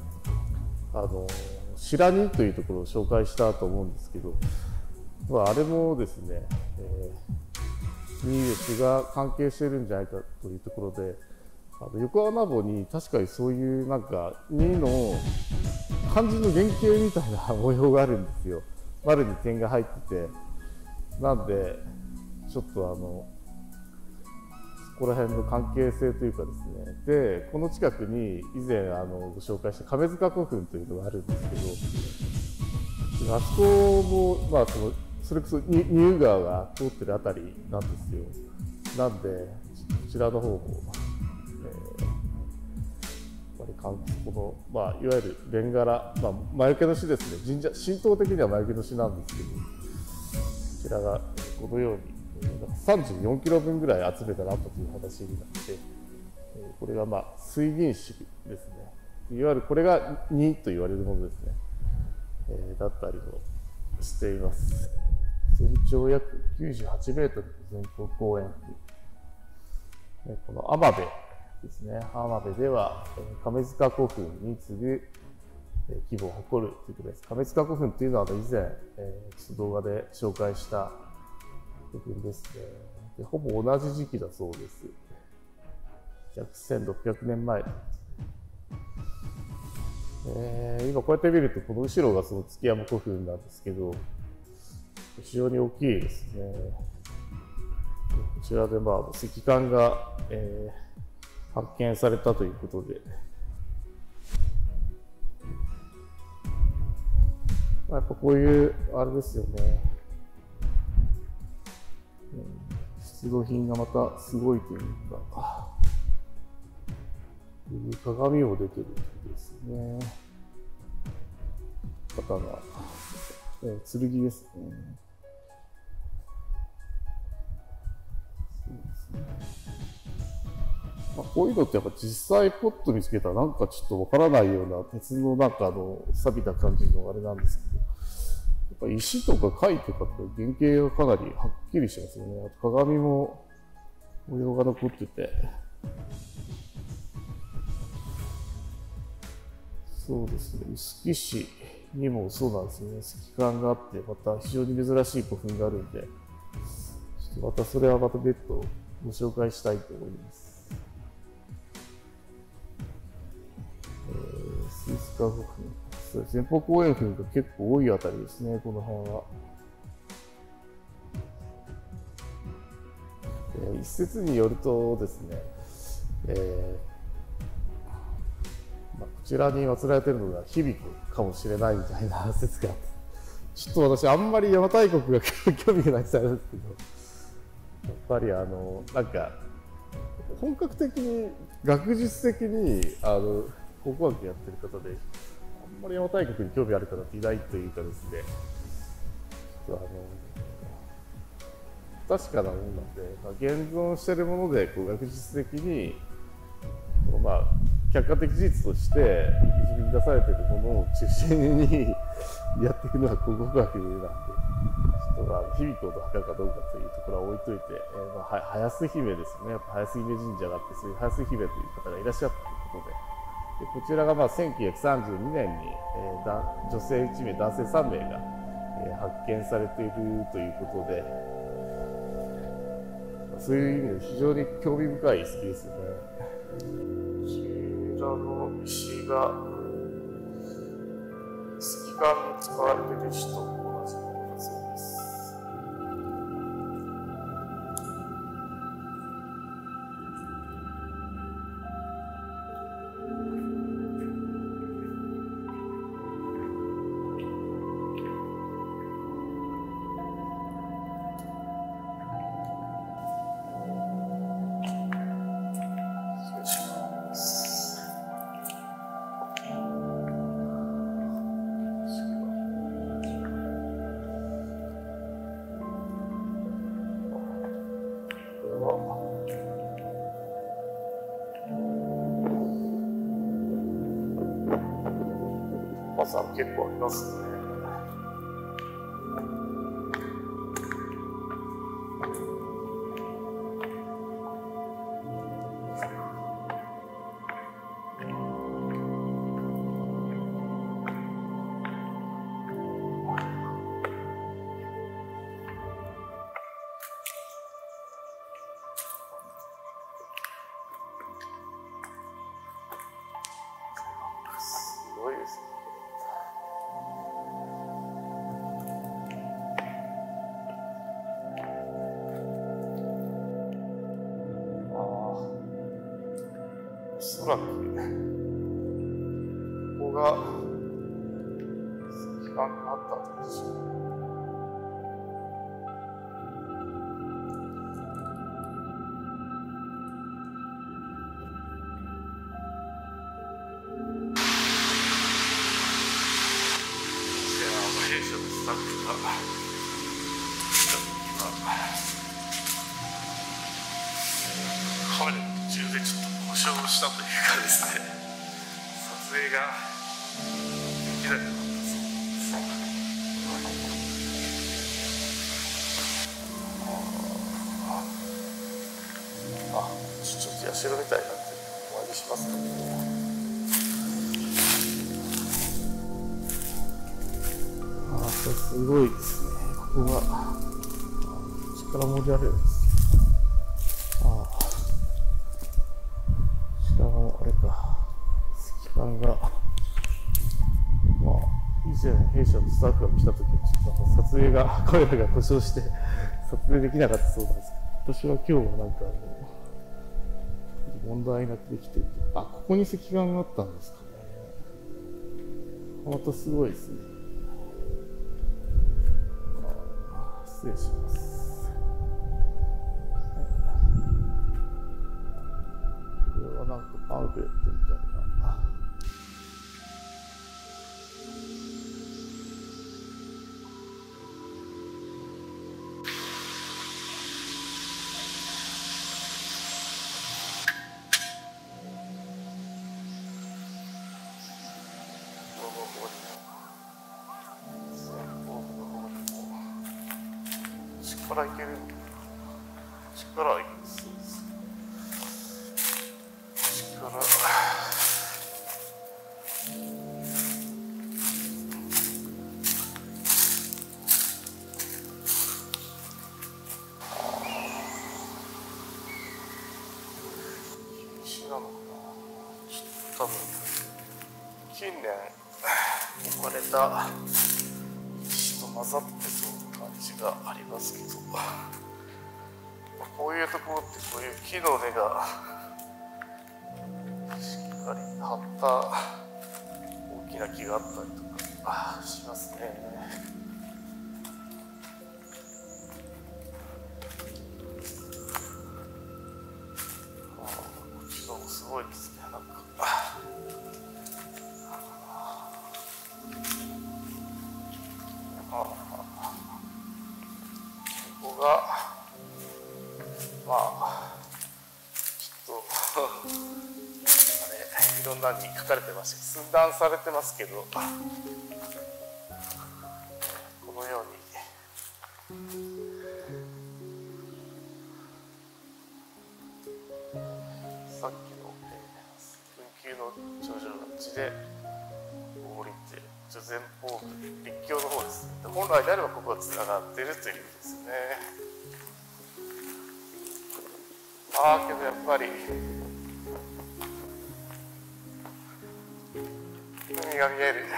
白煮というところを紹介したと思うんですけど、あれもですね、ニが関係しているんじゃないかというところで、横穴墓に確かにそういうなんか2の漢字の原型みたいな模様があるんですよ。丸に点が入ってて、なんでちょっとそこら辺の関係性というかですね。で、この近くに以前ご紹介した亀塚古墳というのがあるんですけど、あそこもそれこそ乳川が通ってるあたりなんですよ。なんでこちらの方も、このいわゆるベンガラ、魔除けの死ですね。神道的には魔除けの死なんですけど、こちらがこのように34キロ分ぐらい集めたらあったという話になって、これが水銀紙ですね。いわゆるこれが2と言われるものですね。だったりもしています。全長約98メートルの前方後円墳。この天部ですね。天部では亀塚古墳に次ぐ規模を誇るということです。亀塚古墳というのは以前、動画で紹介した古墳ですね。 でほぼ同じ時期だそうです。約1600年前。今こうやって見ると、この後ろがその築山古墳なんですけど、非常に大きいですね。こちらで石棺が、発見されたということで、やっぱこういう、あれですよね。出土品がまたすごいというか、こういう鏡も出てるんですね。刀、剣ですね。そうですね。こういうのってやっぱ実際ポッと見つけたらなんかちょっとわからないような鉄の錆びた感じのあれなんですけど、やっぱ石とか貝とかって原型がかなりはっきりしてますよね。あと鏡も模様が残ってて。そうですね、臼杵市にもそうなんですよね。石棺があって、また非常に珍しい古墳があるんで、ちょっとまたそれはまた別途ご紹介したいと思います。スイスカ古墳。そうです。前方後円墳が結構多いあたりですね、この辺は。一説によるとですね、こちらに祀られているのが卑弥呼かもしれないみたいな説があって、ちょっと私あんまり邪馬台国が興味がない人なんですけど、やっぱりなんか本格的に学術的に考古学やってる方で、あんまり邪馬台国に興味ある方っていないというかですね、ちょっと確かなものなんで、現存しているもので学術的に客観的事実として導き出されているものを中心にやっていくのが考古学なんで、ちょっと卑弥呼の墓かどうかというところは置いといて、早須姫ですね。やっぱ早須姫神社があって、そういう早須姫という方がいらっしゃったということで、こちらが1932年に、女性1名、男性3名が、発見されているということで、そういう意味で非常に興味深い石ですよね。こちらの石が石棺に使われている石と同じものだそうです。結構ありますね。すごいですね。おそらくここが石棺があったんでしょう。弊社のスタッフがカメラの途中でちょっと故障したというかですね、撮影ができなくなったそうです。ちょっと社みたいになってお参りしますか。すごいですね。ここが力文字あるんです。 以前弊社のスタッフが来た時はちょっとなんか撮影がカメラが故障して撮影できなかったそうなんですけど、私は今日はなんか問題なくできてる。あ、ここに石板があったんですかね。またすごいですね。失礼します。これはなんかパンフレットみたいな。力いける。力いけそうです。力。石なのかな。ちょっと多分近年置かれた石と混ざってそうな感じがありますけど、こういうところってこういう木の根がしっかり張った大きな木があったりとかしますね。こちらもすごいですね。なんかここがまあちょっといろんなに書かれてまして寸断されてますけど、このようにさっきの墳丘の頂上の地で降りて前方部立教の方ですね。本来であればここはつながっているということですね。けどやっぱり海が見える。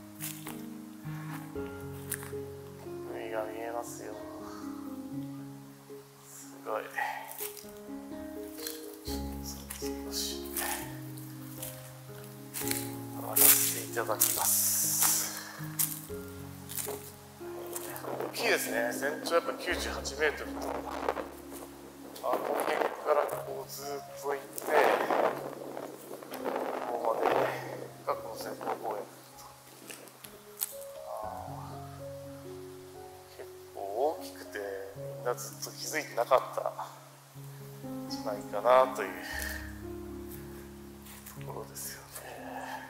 海が見えますよ。すごい。少し上がらせていただきます。大きいですね。全長やっぱ98メートルと。この辺からこうずっと行って、ここまでがこの前方公園と。結構大きくてみんなずっと気づいてなかったんじゃないかなというところですよね。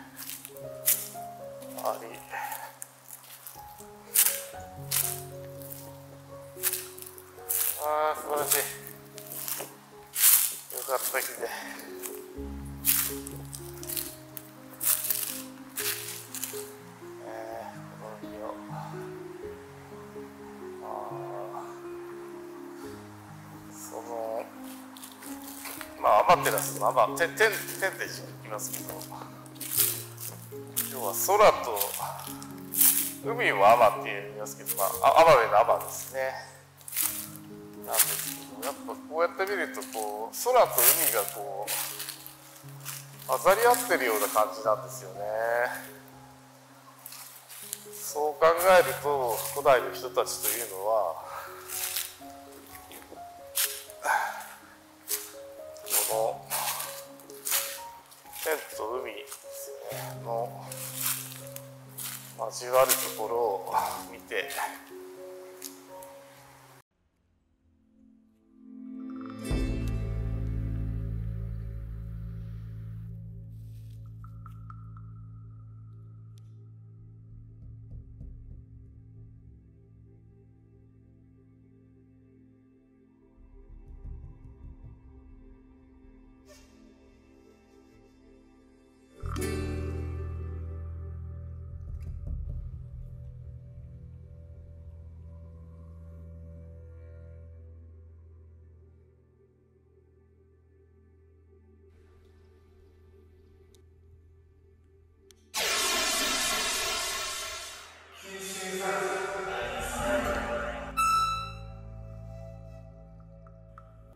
素晴らしい。よかった日で。この海をアマテラスの天って言いますけど、要は空と海をアマって言いますけど、アマベのアマですね。なんですけど、やっぱこうやって見るとこう空と海がこう混ざり合ってるような感じなんですよね。そう考えると古代の人たちというのはこの天と海ですよねの交わるところを見て、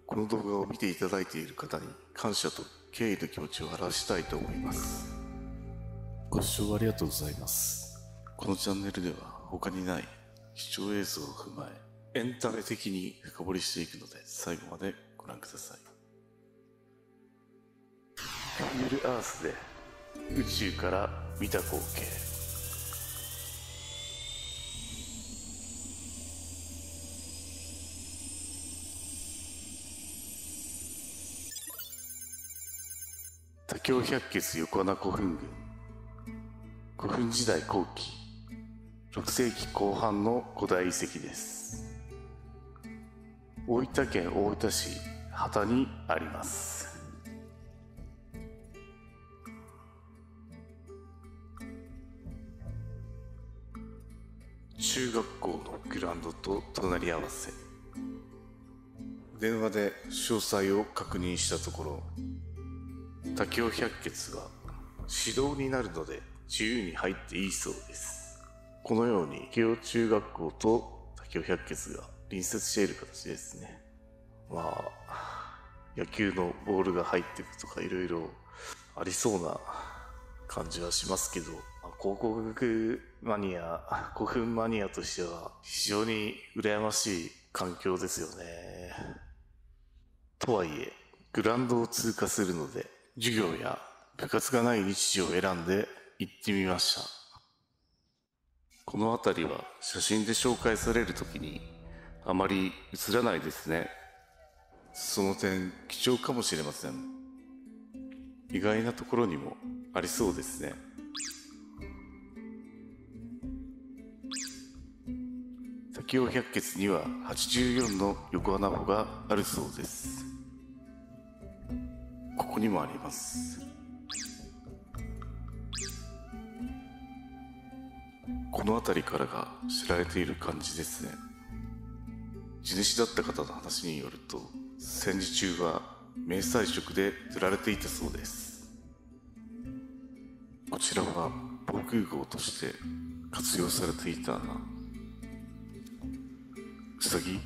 この動画を見ていただいている方に感謝と敬意の気持ちを表したいと思います。ご視聴ありがとうございます。このチャンネルでは他にない貴重映像を踏まえ、エンタメ的に深掘りしていくので、最後までご覧ください。フィールアースで宇宙から見た光景。多境百穴横穴古墳群。古墳時代後期、6世紀後半の古代遺跡です。大分県大分市幡多にあります。中学校のグラウンドと隣り合わせ。電話で詳細を確認したところ、多境百穴は指導になるので自由に入っていいそうです。このように慶応中学校と多境百穴が隣接している形ですね。まあ野球のボールが入っていくとかいろいろありそうな感じはしますけど、考古学マニア、古墳マニアとしては非常に羨ましい環境ですよね。とはいえ、グラウンドを通過するので、授業や部活がない日時を選んで行ってみました。この辺りは写真で紹介されるときにあまり映らないですね。その点貴重かもしれません。意外なところにもありそうですね。多境百穴には84の横穴穂があるそうです。ここにもあります。この辺りからが知られている感じですね。地主だった方の話によると、戦時中は迷彩色で塗られていたそうです。こちらは防空壕として活用されていた穴。うさぎ？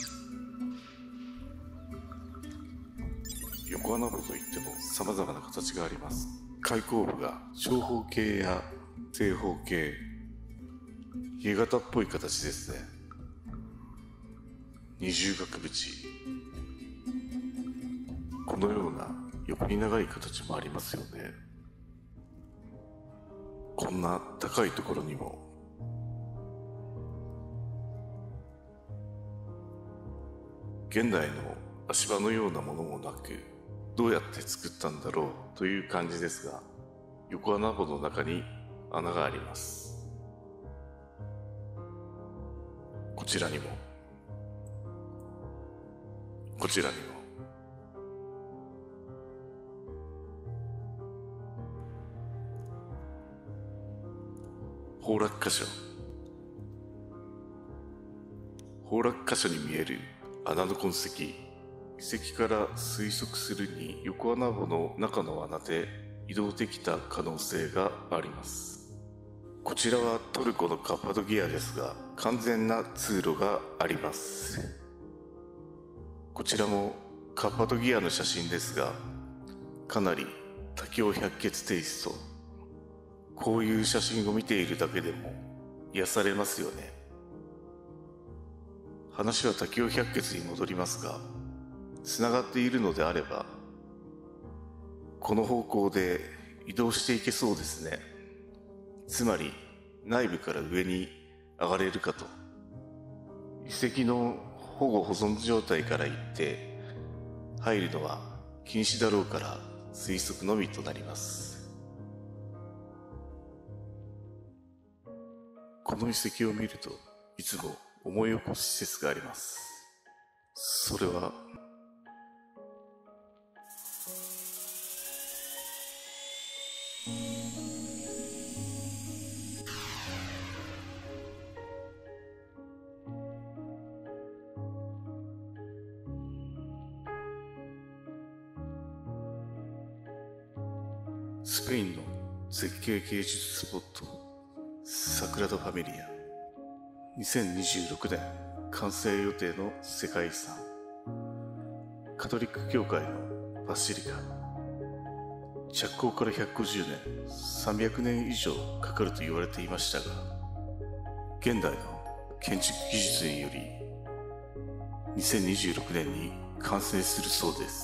横穴穂といっても様々な形があります。開口部が長方形や正方形、家型っぽい形ですね。二重額縁。このような横に長い形もありますよね。こんな高いところにも。現代の足場のようなものもなく、どうやって作ったんだろうという感じですが、横穴穂の中に穴があります。こちらにも、こちらにも。崩落箇所。崩落箇所に見える穴の痕跡。遺跡から推測するに横穴穂の中の穴で移動できた可能性があります。こちらはトルコのカッパドキアですが、完全な通路があります。こちらもカッパドキアの写真ですが、かなり多境百穴テイスト。こういう写真を見ているだけでも癒されますよね。話は多境百穴に戻りますが、つながっているのであれば、この方向で移動していけそうですね。つまり内部から上に上がれるかと。遺跡の保護保存状態から行って入るのは禁止だろうから推測のみとなります。この遺跡を見るといつも思い起こす施設があります。それはスペインの絶景芸術スポット、サグラダ・ファミリア。2026年完成予定の世界遺産。 カトリック教会のバシリカ。着工から150年、300年以上かかると言われていましたが、現代の建築技術により2026年に完成するそうです。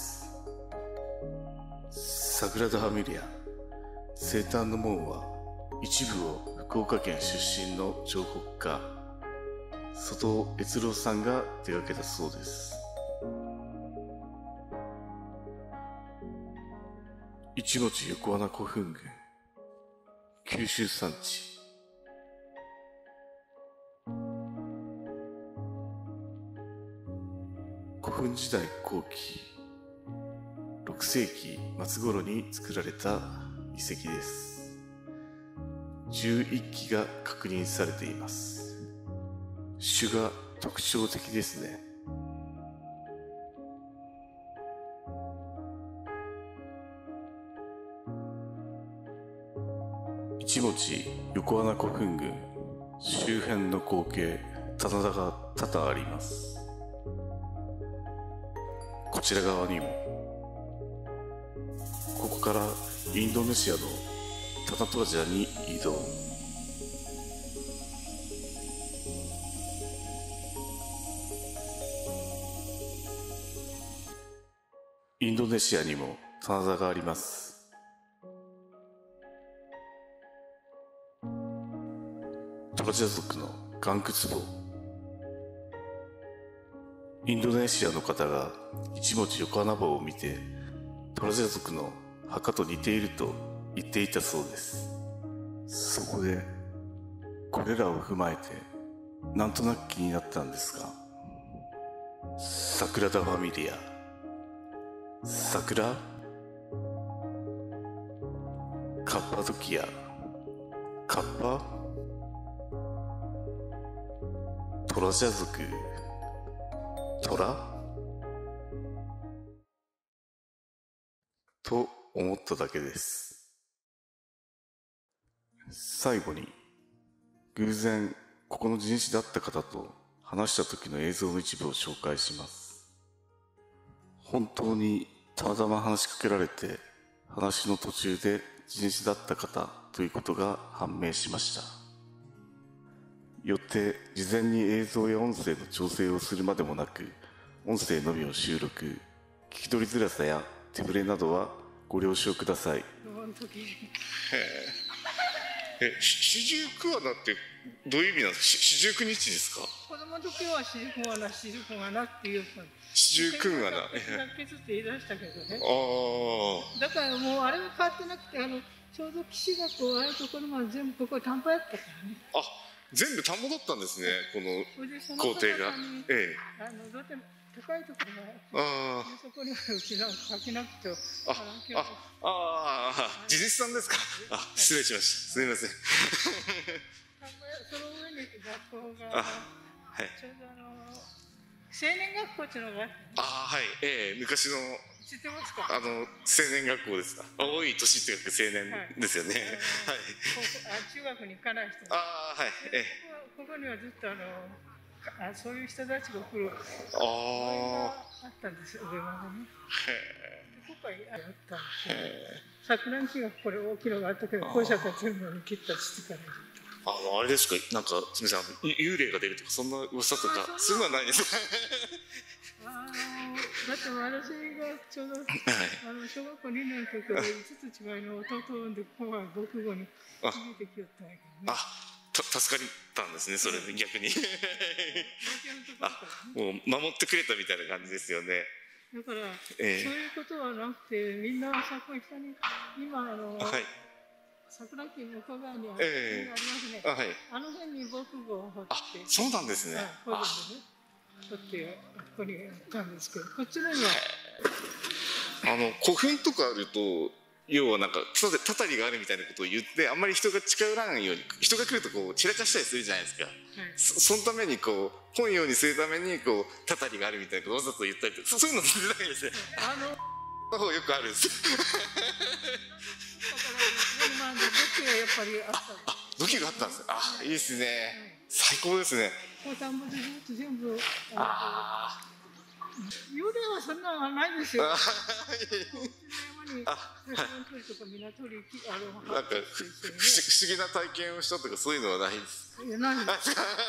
サグラダ・ファミリア生誕の門は一部を福岡県出身の彫刻家外尾悦郎さんが手掛けたそうです。一文字横穴古墳群、九州山地。古墳時代後期、6世紀末頃に作られた遺跡です。11基が確認されています。種が特徴的ですね。一文字横穴古墳群周辺の光景、棚田が多々あります。こちら側にも、ここからインドネシアのタナトラジャに移動。インドネシアにも棚田があります。トラジャ族の岩窟墓。インドネシアの方が一文字横穴墓を見て、トラジャ族の墓と似ていると言っていたそうです。そこでこれらを踏まえてなんとなく気になったんですが、サグラダ・ファミリア、桜、カッパドキア、カッパ、トラジャ族、トラと思っただけです。最後に偶然ここの地主だった方と話した時の映像の一部を紹介します。本当にたまたま話しかけられて、話の途中で地主だった方ということが判明しました。よって事前に映像や音声の調整をするまでもなく、音声のみを収録、聞き取りづらさや手ぶれなどはご了承ください。四十九穴ってどういう意味なんですか？四十九日ですか？ 子供の時は四十九穴、四十九穴っていうか、 四十九穴。 削って言い出したけどね。だからもうあれは変わってなくて、ちょうど岸がこうあるところまで全部ここ田んぼやったからね。 あ、全部田んぼだったんですね、この工程が。 だって高いところが、そこにはうちなんか書きなくて、 地主さんですか？失礼しました。すみません。 その上に学校が、ちょうど青年学校っていうのがはい、昔の知ってますか？ 青年学校ですか？多い年っていうか青年ですよね。はい。 中学に行かない人。ここにはずっとそういう人たちが来る公園があったんですよ、上までね。ここがあったんですよ。桜の木がこれ大きいのがあったけど、校舎が全部切ったりしてから。 あれですか、なんかすみません、幽霊が出るとかそんな噂とかそういうのはないですか？ だって私がちょうど小学校2年の時から5つ違いの弟を産んで、ここが母国語に逃げてきよったんやけどね。 助かったんですね、それで逆に。もう守ってくれたみたいな感じですよね。 だから、そういうことはなくて、みんなそこ下に今桜木向こう側にありますね。あの辺に防空壕を掘って。 そうなんですね。 掘るんでね。掘ってここにあったんですけど、こっちのには古墳とかあると、要はなんかたたりがあるみたいなことを言って、あんまり人が近寄らないように、人が来るとこう散らかしたりするじゃないですか。そのためにこう本ようにするためにこうたたりがあるみたいなことをわざと言ったりとか、そういうの全然ないですね。の方よくあるんです。 土器がやっぱりあった。 土器があったんです。いいですね。最高ですね。 田んぼでずっと全部幽霊はそんなのはないですよ。山に写真撮りとか港になんか不思議な体験をしたとかそういうのはないんです。 いや、ないです。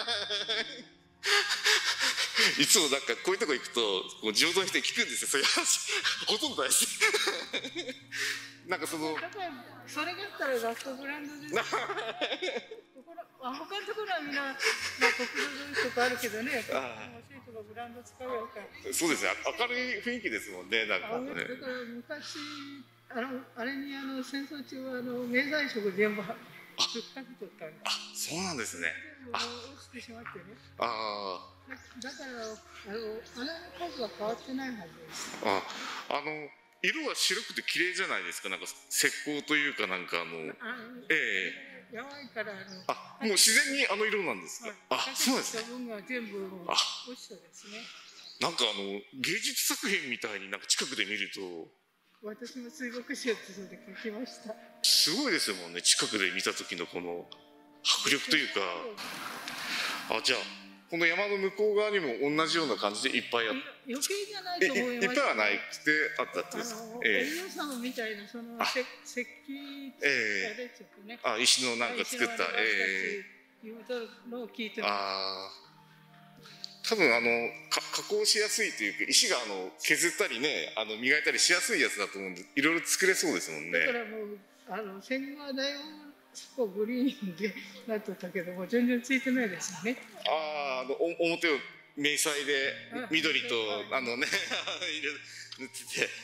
いつもなんかこういうとこ行くと地元の人に聞くんですよ、そういう話。ほとんどないです。なんかそのだからそれがあったらラストブランドです。他のところはみんな、国道とかあるけどね、欲しいとかブランド使うやから。 そうですね、明るい雰囲気ですもんね、なんかね。 だから昔あれに戦争中は名材色全部復活取ったんです。 そうなんですね。 全部落ちてしまってね。だからあの数は変わってないはずです。 色は白くて綺麗じゃないですか。なんか石膏というかなんかやばいからもう自然にあの色なんですか。そうですね。 分が全部落ちたですね。 なんか芸術作品みたいになんか近くで見ると。 私も水墨師やってそれで描きました。 すごいですもんね、近くで見た時のこの迫力というか。じゃあこの山の向こう側にも同じような感じでいっぱいあって。 余計じゃないと思います。 いっぱいはなくてあったってです。 お父さんみたいなその石器あれちょっとね。 石のなんか作った。 いうのを聞いてます。 多分加工しやすいというか、石が削ったりね磨いたりしやすいやつだと思うんで、いろいろ作れそうですもんね。 だからもう線がだいぶグリーンでなっとったけども全然ついてないですよね。 表を迷彩で緑とね塗ってて、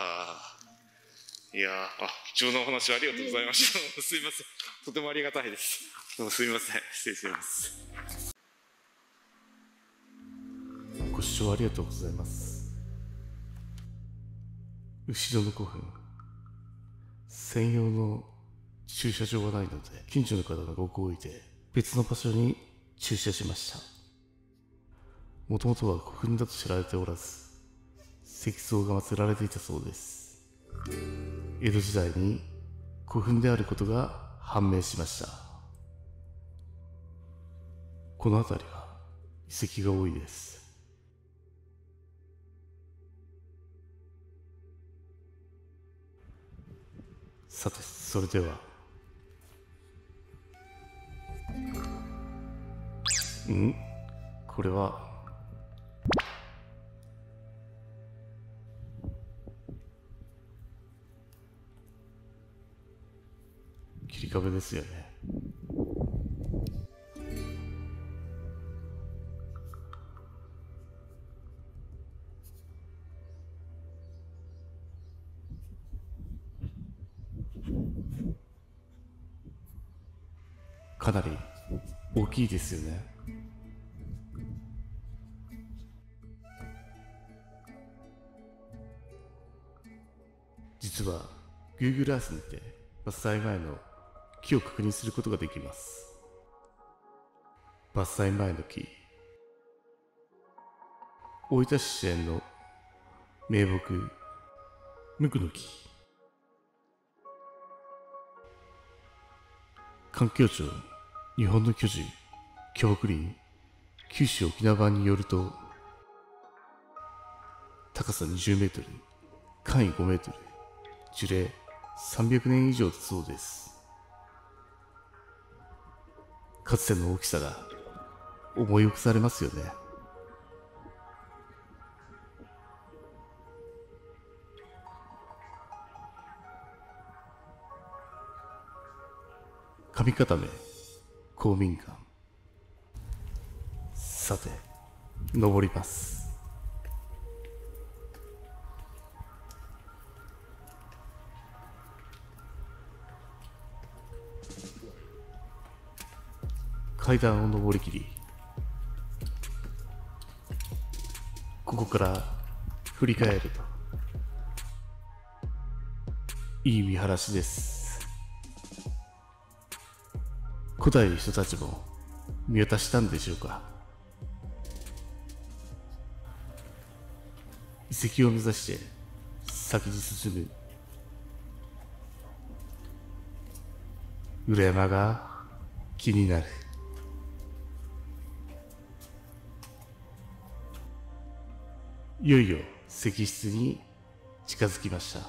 いや貴重なお話ありがとうございました。すいません、とてもありがたいです。どうもすみません、失礼します。 ご視聴ありがとうございます。後ろの古墳、専用の駐車場がないので、近所の方のご好意で別の場所に駐車しました。もともとは古墳だと知られておらず、石像が祀られていたそうです。江戸時代に古墳であることが判明しました。この辺りは遺跡が多いです。さて、それでは。これは切り壁ですよね。かなり大きいですよね。実は Google Earth にて伐採前の木を確認することができます。伐採前の木、大分市支援の名木無垢の木、環境庁日本の巨樹巨木林九州沖縄版によると、高さ20メートル、範囲5メートル、樹齢300年以上だそうです。かつての大きさが思い起こされますよね。上片目公民館。さて、登ります。階段を登りきり、ここから振り返るといい見晴らしです。古代の人たちも見渡したんでしょうか。遺跡を目指して先に進む裏山が気になる。 いよいよ石室に近づきました。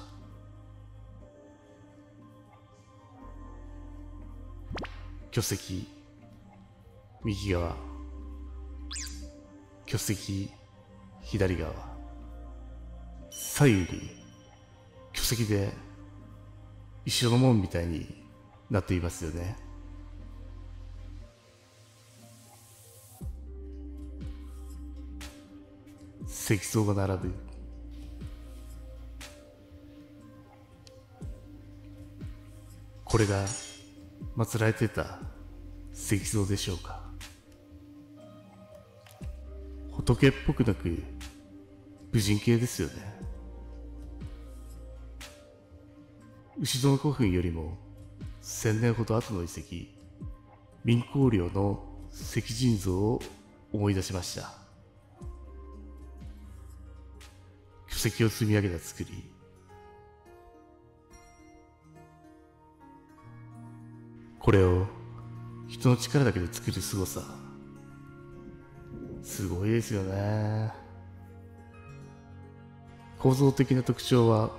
巨石右側、巨石左側、左右に巨石で一緒の門みたいになっていますよね。石像が並ぶ。これが祀られてた石像でしょうか。仏っぽくなく武人系ですよね。牛戸古墳よりも1000年ほど後の遺跡、明光陵の石人像を思い出しました。巨石を積み上げた造り、これを人の力だけで作る凄さ、すごいですよね。構造的な特徴は、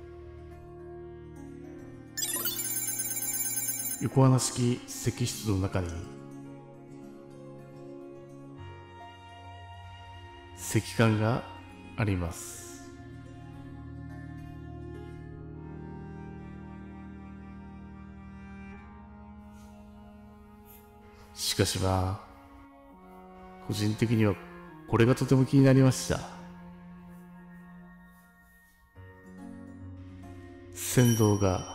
横穴式石室の中に石棺があります。しかし個人的にはこれがとても気になりました。船頭が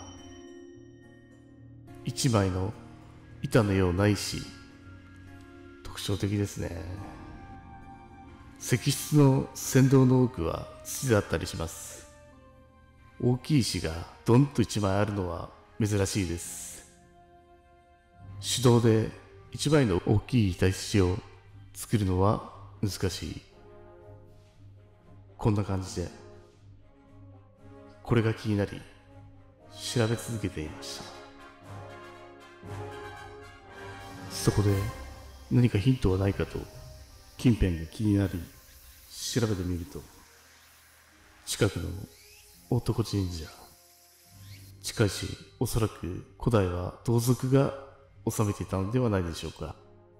一枚の板のような石、特徴的ですね。石室の船頭の多くは土だったりします。大きい石がドンと一枚あるのは珍しいです。手動で一枚の大きい板石を作るのは難しい。こんな感じで、これが気になり調べ続けていました。そこで何かヒントはないかと近辺が気になり調べてみると、近くの大床神社、近いしおそらく古代は盗賊が治めていたのではないでしょうか。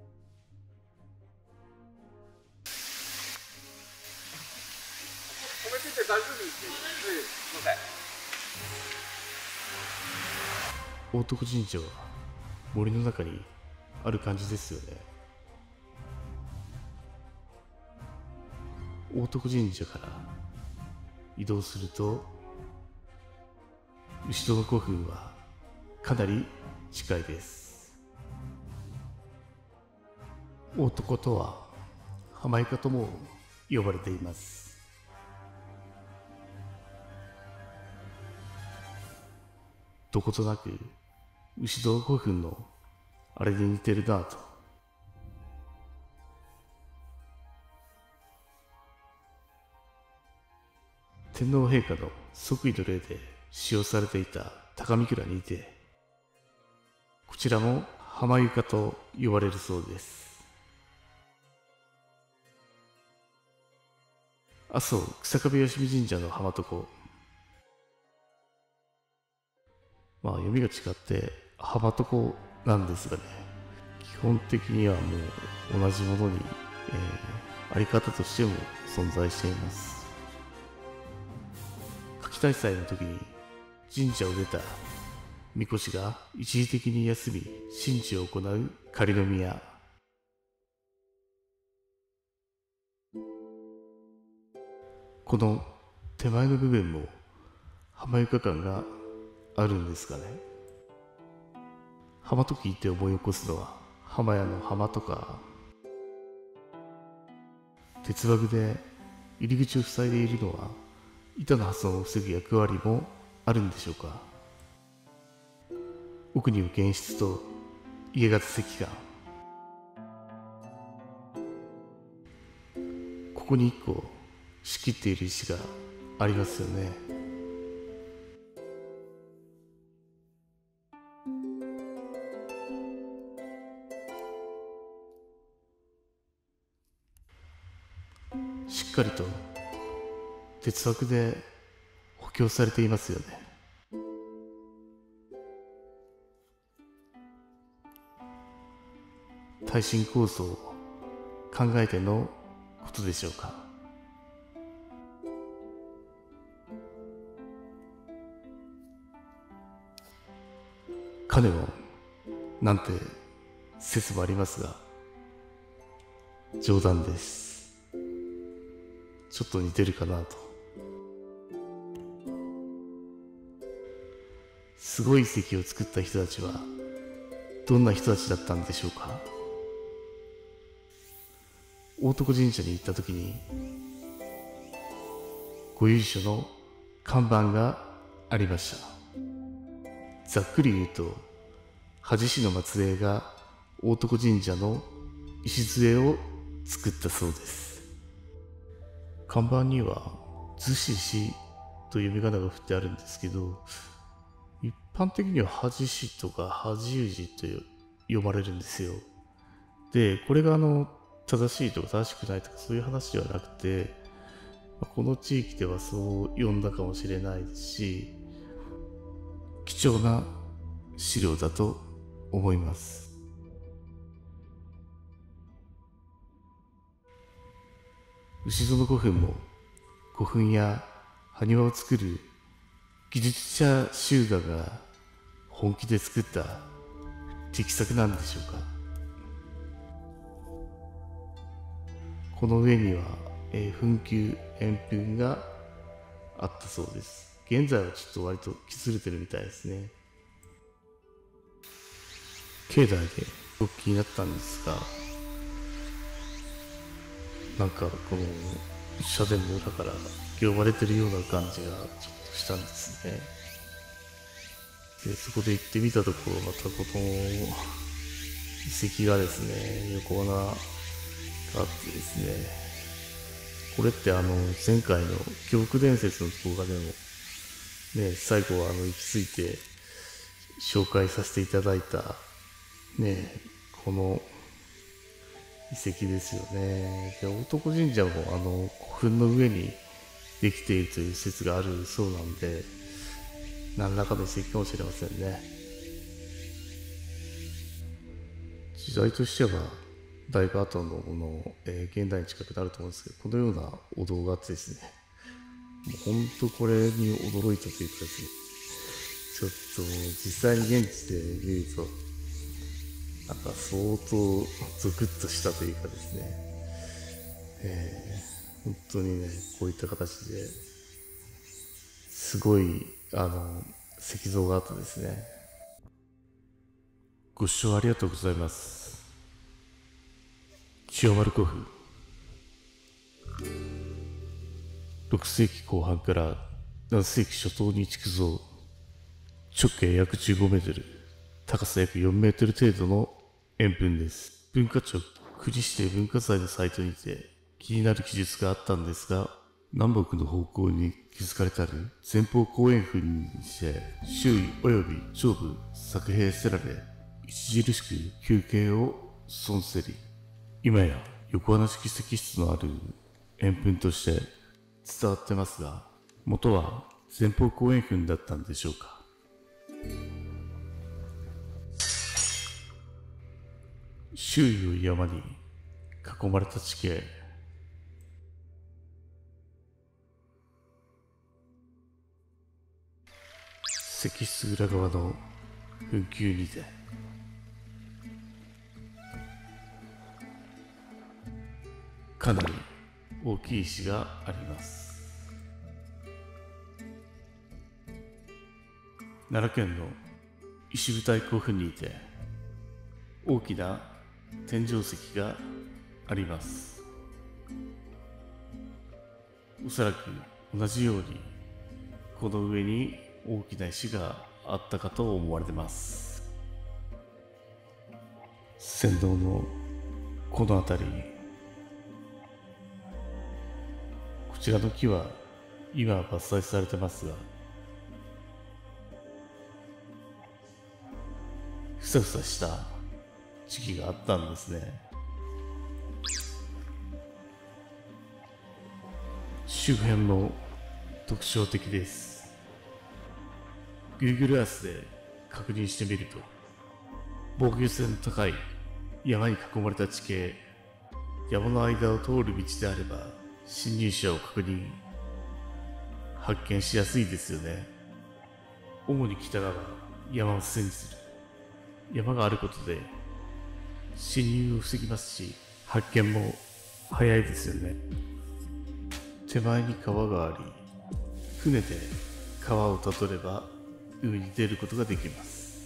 止めてて大丈夫ですよ。すいません。 大床神社は森の中にある感じですよね。大床神社から移動すると、牛戸古墳はかなり近いです。大床とは浜床とも呼ばれています。どことなく牛戸古墳のあれに似てるなぁと。天皇陛下の即位の礼で使用されていた高御蔵にて、こちらも浜床と呼ばれるそうです。阿蘇草壁吉見神社の浜床、読みが違って浜床なんですがね、基本的にはもう同じものに、あり方としても存在しています。夏季大祭の時に神社を出た神輿が一時的に休み神事を行う仮宮。この手前の部分も浜床感があるんですかね。浜と聞いて思い起こすのは浜屋の浜とか、鉄枠で入り口を塞いでいるのは板の破損を防ぐ役割もあるんでしょうか。奥には玄室と家型石棺、ここに1個仕切っている石がありますよね。しっかりと鉄枠で補強されていますよね。耐震構造を考えてのことでしょうか。カネモンなんて説もありますが、冗談です。ちょっと似てるかなと。すごい遺跡を作った人たちはどんな人たちだったんでしょうか。大徳神社に行った時にご由緒の看板がありました。ざっくり言うと、恥市の末裔が大徳神社の礎を作ったそうです。看板には逗子市という読み仮名が振ってあるんですけど、一般的には恥市とか恥氏と読まれるんですよ。で、これが正しいとか正しくないとかそういう話ではなくて、この地域ではそう呼んだかもしれないですし、貴重な資料だと思います。牛園古墳も古墳や埴輪を作る技術者集団が本気で作った力作なんでしょうか。この上には墳丘円墳があったそうです。現在はちょっと割と削れてるみたいですね。境内ですごく気になったんですが、なんかこの社殿の裏から呼ばれてるような感じがちょっとしたんですね。で、そこで行ってみたところ、またこの遺跡がですね、横穴があってですね、これって前回の恐怖伝説の動画でもね、最後は行き着いて紹介させていただいたね、この遺跡ですよね。で、大徳神社も古墳の上にできているという説があるそうなんで、何らかの遺跡かもしれませんね。時代としてはだいぶ後のもの、現代に近くなると思うんですけど、このようなお堂があってですね、もう本当これに驚いたというかですね、ちょっと実際に現地で見ると、なんか相当ゾクッとしたというかですね、本当にね、こういった形ですごい石像があったですね。ご視聴ありがとうございます。千代丸古墳、6世紀後半から7世紀初頭に築造、直径約15メートル、高さ約4メートル程度の円墳です。文化庁国指定文化財のサイトにて気になる記述があったんですが、南北の方向に築かれてある前方後円墳にして周囲及び上部作塀せられ、著しく休憩を損せり、今や横穴式石室のある円墳として伝わってますが、元は前方後円墳だったんでしょうか。周囲を山に囲まれた地形、石室裏側の墳丘にてかなり大きい石があります。奈良県の石舞台古墳にて大きな天井石があります。おそらく同じようにこの上に大きな石があったかと思われています。参道のこの辺り、こちらの木は今は伐採されてますが、ふさふさした時期があったんですね。周辺の特徴的です。 Google Earth で確認してみると、防御性の高い山に囲まれた地形、山の間を通る道であれば侵入者を発見しやすいですよね。主に北側、山を背にする。山があることで侵入を防ぎますし、発見も早いですよね。手前に川があり、船で川をたどれば海に出ることができます。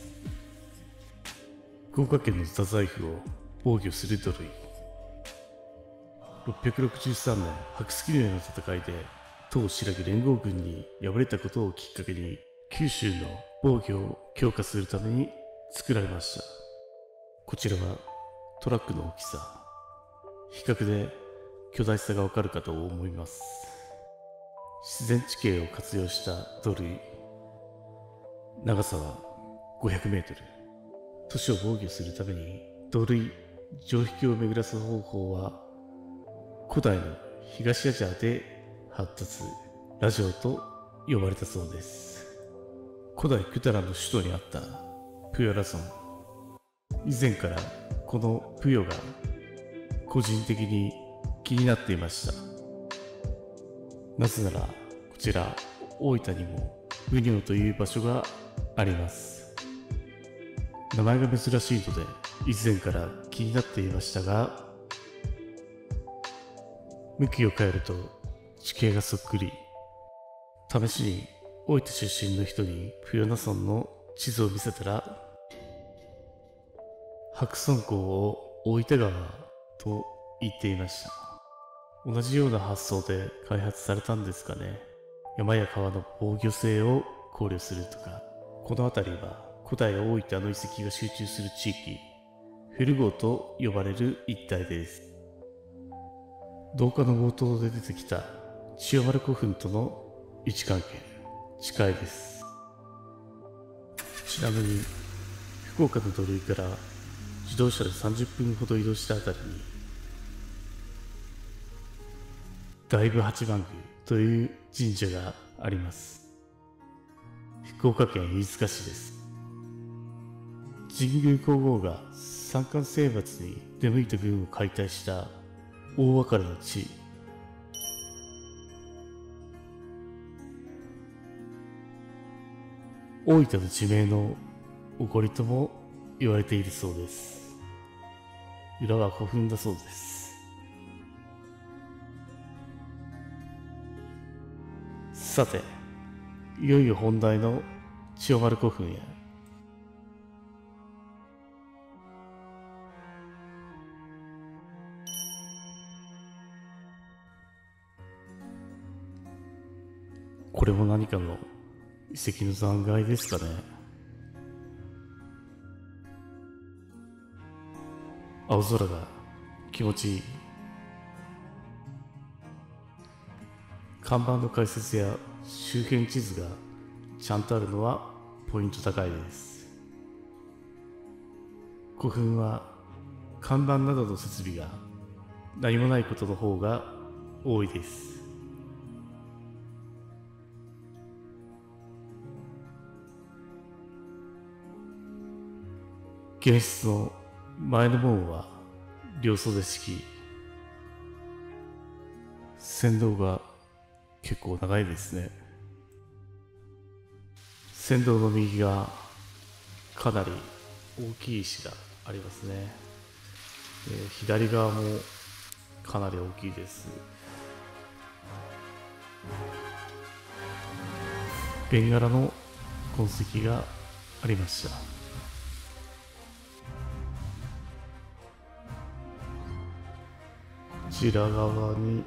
福岡県の太宰府を防御する土塁。663年白月の戦いで当白木連合軍に敗れたことをきっかけに、九州の防御を強化するために作られました。こちらはトラックの大きさ、比較で巨大さがわかるかと思います。自然地形を活用した土塁、長さは500メートル。都市を防御するために土塁、城壁を巡らす方法は、古代の東アジアで発達、ラジオと呼ばれたそうです。古代クタラの首都にあったプヨラ村。以前からこのプヨが個人的に気になっていました。なぜならこちら大分にもプニョという場所があります。名前が珍しいので以前から気になっていましたが、向きを変えると地形がそっくり。試しに大分出身の人にプヨナ村の地図を見せたら、白村江を大分川と言っていました。同じような発想で開発されたんですかね。山や川の防御性を考慮するとか。この辺りは古代大分の遺跡が集中する地域、フェルゴーと呼ばれる一帯です。同化の強盗で出てきた千代丸古墳との位置関係、近いです。ちなみに福岡の土塁から自動車で30分ほど移動したあたりに、大武八幡宮という神社があります。福岡県飯塚市です。神宮皇后が三冠征伐に出向いた軍を解体した大別れの地。大分の地名の起こりとも言われているそうです。裏は古墳だそうです。さて、いよいよ本題の千代丸古墳へ。これも何かの遺跡の残骸ですかね。青空が気持ちいい。看板の解説や周辺地図がちゃんとあるのはポイント高いです。古墳は看板などの設備が何もないことの方が多いです。玄室の前の門は両袖式。参道が結構長いですね。参道の右側、かなり大きい石がありますね。左側もかなり大きいです。ベンガラの痕跡がありました。こちら側に、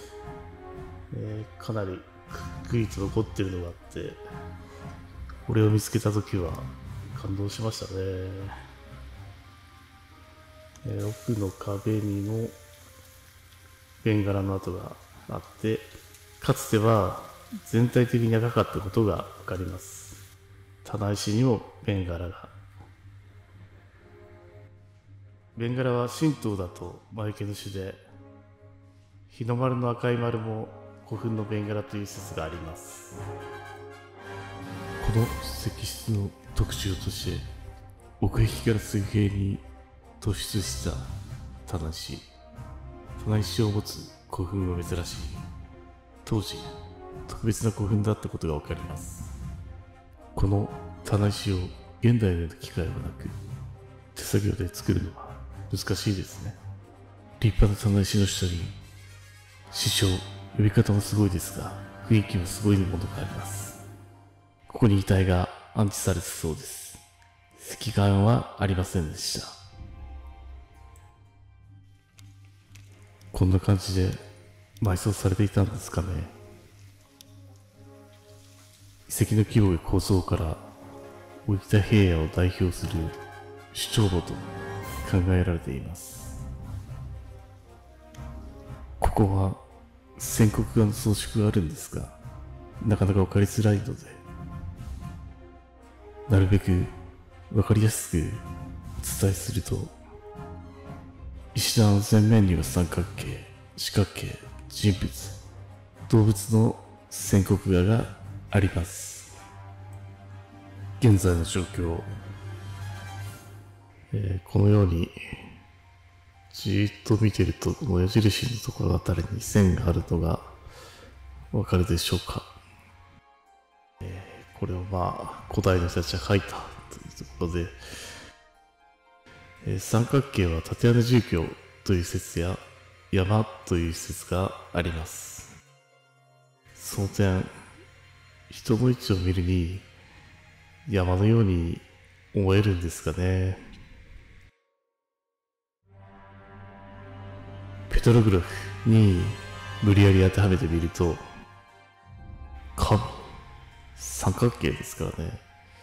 かなりくっくりと残ってるのがあって、これを見つけたときは感動しましたね。奥の壁にもベンガラの跡があって、かつては全体的に長かったことがわかります。棚石にもベンガラが。ベンガラは神道だと魔除けの種で、日の丸の赤い丸も古墳のベンガラという説があります。この石室の特徴として、奥壁から水平に突出した棚石を持つ古墳は珍しい。当時特別な古墳だったことがわかります。この棚石を現代での機械はなく、手作業で作るのは難しいですね。立派な棚石の下に師匠、呼び方もすごいですが、雰囲気もすごいものがあります。ここに遺体が安置されてそうです。石棺はありませんでした。こんな感じで埋葬されていたんですかね。遺跡の規模や構造から置田平野を代表する首長墓と考えられています。ここは線刻画の装飾があるんですが、なかなか分かりづらいので、なるべく分かりやすくお伝えすると、石段の前面には三角形、四角形、人物、動物の線刻画があります。現在の状況、このようにじーっと見てると、この矢印のところあたりに線があるのがわかるでしょうか。これを古代の人たちが描いたというところで、三角形は竪穴住居という説や山という説があります。その点、人の位置を見るに山のように思えるんですかね。ペトログラフに無理やり当てはめてみると、三角形ですからね。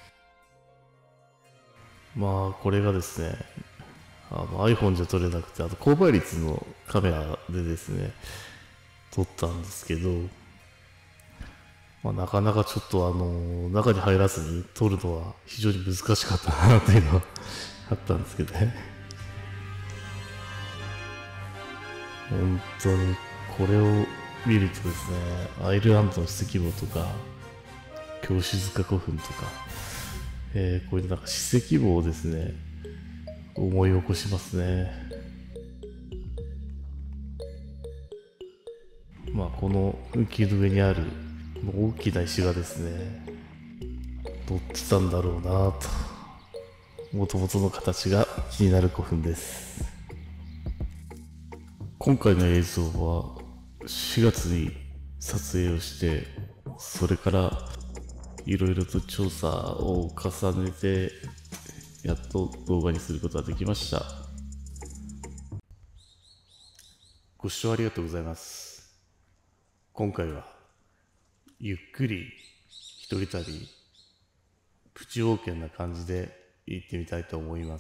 これがですね、iPhone じゃ撮れなくて、あと高倍率のカメラでですね、撮ったんですけど、なかなかちょっと中に入らずに撮るのは非常に難しかったなというのはあったんですけどね。本当にこれを見るとですね、アイルランドの史跡墓とか、京静塚古墳とか、こういう史跡墓をですね、思い起こしますね。この浮きの上にある大きな石がですね、乗ってたんだろうなぁと、もともとの形が気になる古墳です。今回の映像は4月に撮影をして、それからいろいろと調査を重ねて、やっと動画にすることができました。ご視聴ありがとうございます。今回はゆっくり一人旅、プチ冒険な感じで行ってみたいと思います。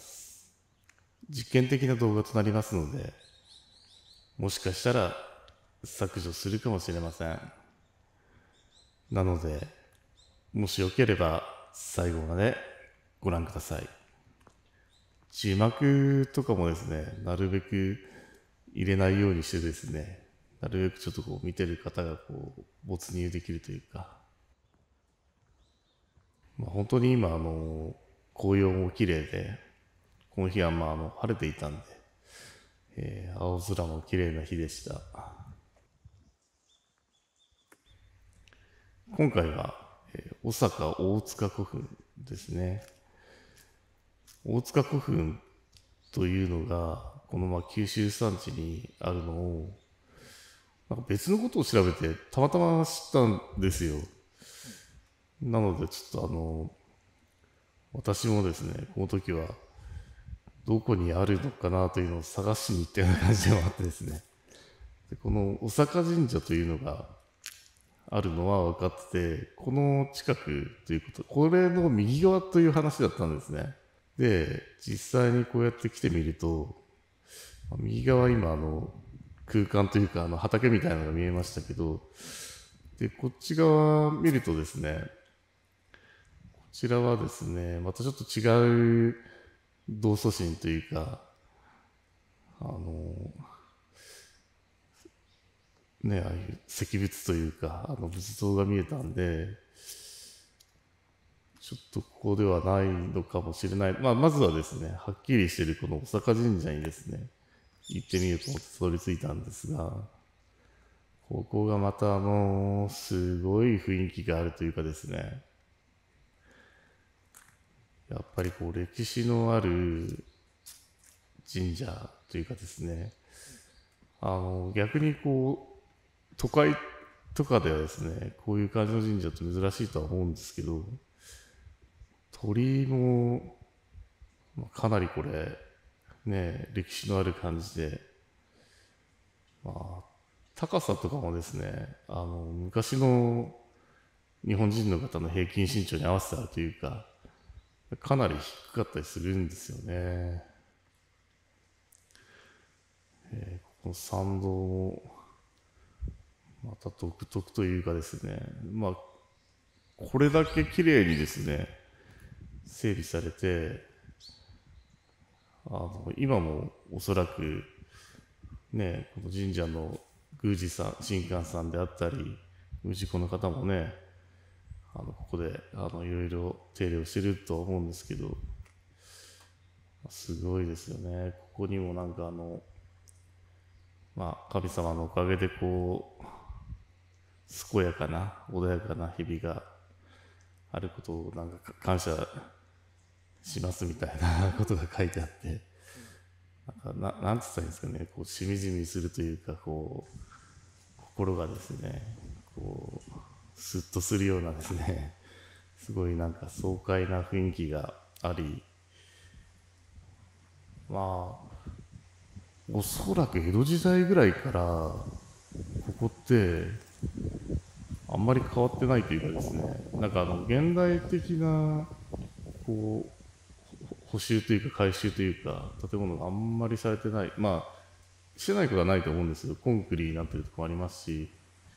実験的な動画となりますので、もしかしたら削除するかもしれません。なので、もしよければ最後までご覧ください。字幕とかもですね、なるべく入れないようにしてですね、なるべくちょっと見てる方が没入できるというか、本当に今紅葉も綺麗で、この日は晴れていたんで、青空も綺麗な日でした。今回は、小坂大塚古墳ですね。大塚古墳というのが、この九州山地にあるのを、別のことを調べて、たまたま知ったんですよ。なので、ちょっと私もですね、この時は、どこにあるのかなというのを探しに行ったような感じでもあってですね。でこの小坂神社というのがあるのは分かってて、この近くということ、これの右側という話だったんですね。で、実際にこうやって来てみると、右側今空間というか畑みたいなのが見えましたけど、で、こっち側見るとですね、こちらはですね、またちょっと違う同祖神というか、 ね、ああいう石仏というか、仏像が見えたんで、ちょっとここではないのかもしれない。まずはですね、はっきりしているこの小坂神社にですね、行ってみようと思ってたどり着いたんですが、ここがまたすごい雰囲気があるというかですね、やっぱりこう歴史のある神社というかですね、逆にこう、都会とかではですね、こういう感じの神社って珍しいとは思うんですけど、鳥居もかなりこれ、ね、歴史のある感じで、高さとかもですね、昔の日本人の方の平均身長に合わせてあるというか、かなり低かったりするんですよね。この参道も、また独特というかですね、これだけ綺麗にですね、整備されて、今もおそらく、ね、この神社の宮司さん、神官さんであったり、氏子の方もね、ここでいろいろ手入れをしてると思うんですけど、すごいですよね。ここにもなんか神様のおかげでこう、健やかな、穏やかな日々があることをなんか感謝しますみたいなことが書いてあって、なんて言ったらいいんですかね、こう、しみじみするというか、こう、心がですね、こう、スッとするようなですね、すごいなんか爽快な雰囲気があり、おそらく江戸時代ぐらいからここってあんまり変わってないというかですね、なんか現代的なこう補修というか改修というか建物があんまりされてない、してないことはないと思うんですけど、コンクリになってるとこもありますし、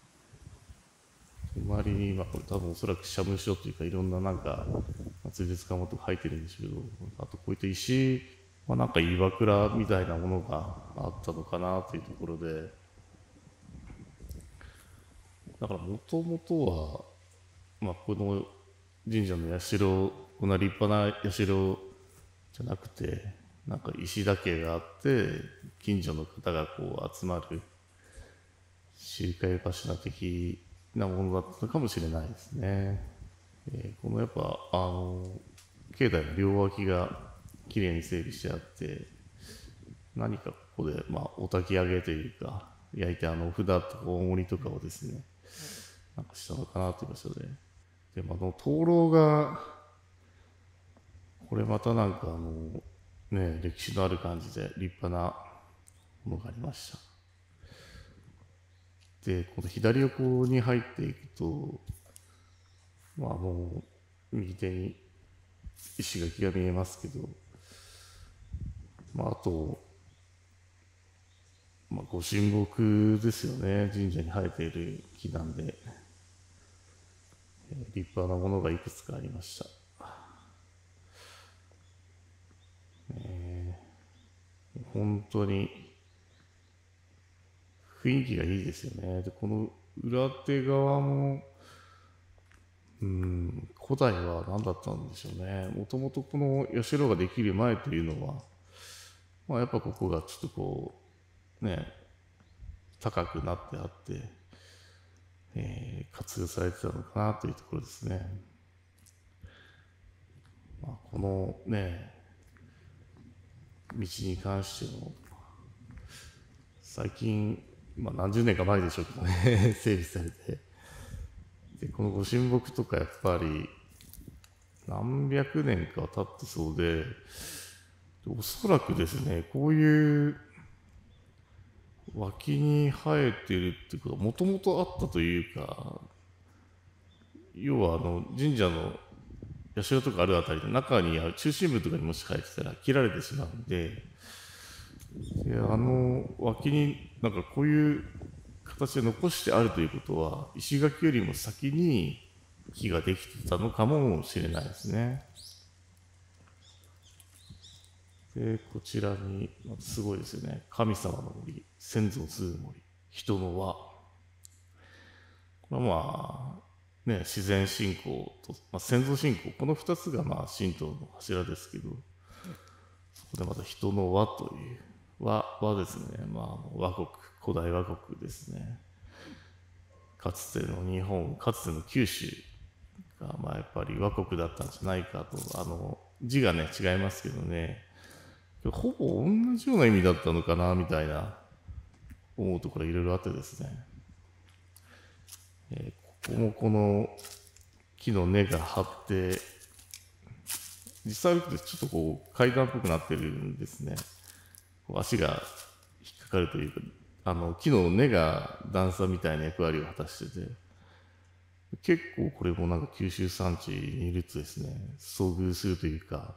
周りにこれ多分おそらく社務所というかいろんななんか祭りで使うものとか入ってるんですけど、あとこういった石なんか岩倉みたいなものがあったのかなというところで、だからもともとは、この神社の社、こんな立派な社じゃなくて、なんか石だけがあって、近所の方がこう集まる集会場所的なものだったのかもしれないですね。このやっぱ、境内の両脇がきれいに整備してあって、何かここで、お焚き上げというか、焼いてお札とか大盛りとかをですね、なんかしたのかなという場所で。で、灯籠が、これまたなんか歴史のある感じで立派なものがありました。で、この左横に入っていくと、もう右手に石垣が見えますけど、あと、ご神木ですよね。神社に生えている木なんで、立派なものがいくつかありました。本当に雰囲気がいいですよね。で、この裏手側も、古代は何だったんでしょうね。もともとこの社ができる前というのは、やっぱここがちょっとこう、高くなってあって、活用されてたのかなというところですね。この道に関しても、最近、何十年か前でしょうけどね、整備されて。で、このご神木とかやっぱり、何百年か経ってそうで、おそらくですね、こういう脇に生えてるっていうことはもともとあったというか、要は神社の社とかあるあたりの中に中心部とかにもし生えてたら切られてしまうんで、脇になんかこういう形で残してあるということは、石垣よりも先に木ができてたのかもしれないですね。で、こちらに、すごいですよね。神様の森、先祖を継ぐ森、人の輪、 まあね、自然信仰と、先祖信仰、この2つが神道の柱ですけど、そこでまた人の和という和ですね、和国、古代和国ですね。かつての日本、かつての九州がやっぱり和国だったんじゃないかと、字がね違いますけどね、ほぼ同じような意味だったのかなみたいな思うところいろいろあってですね、ここもこの木の根が張って、実際歩くとちょっとこう階段っぽくなってるんですね。足が引っかかるというか、木の根が段差みたいな役割を果たしてて、結構これもなんか九州山地にいるとですね、遭遇するというか、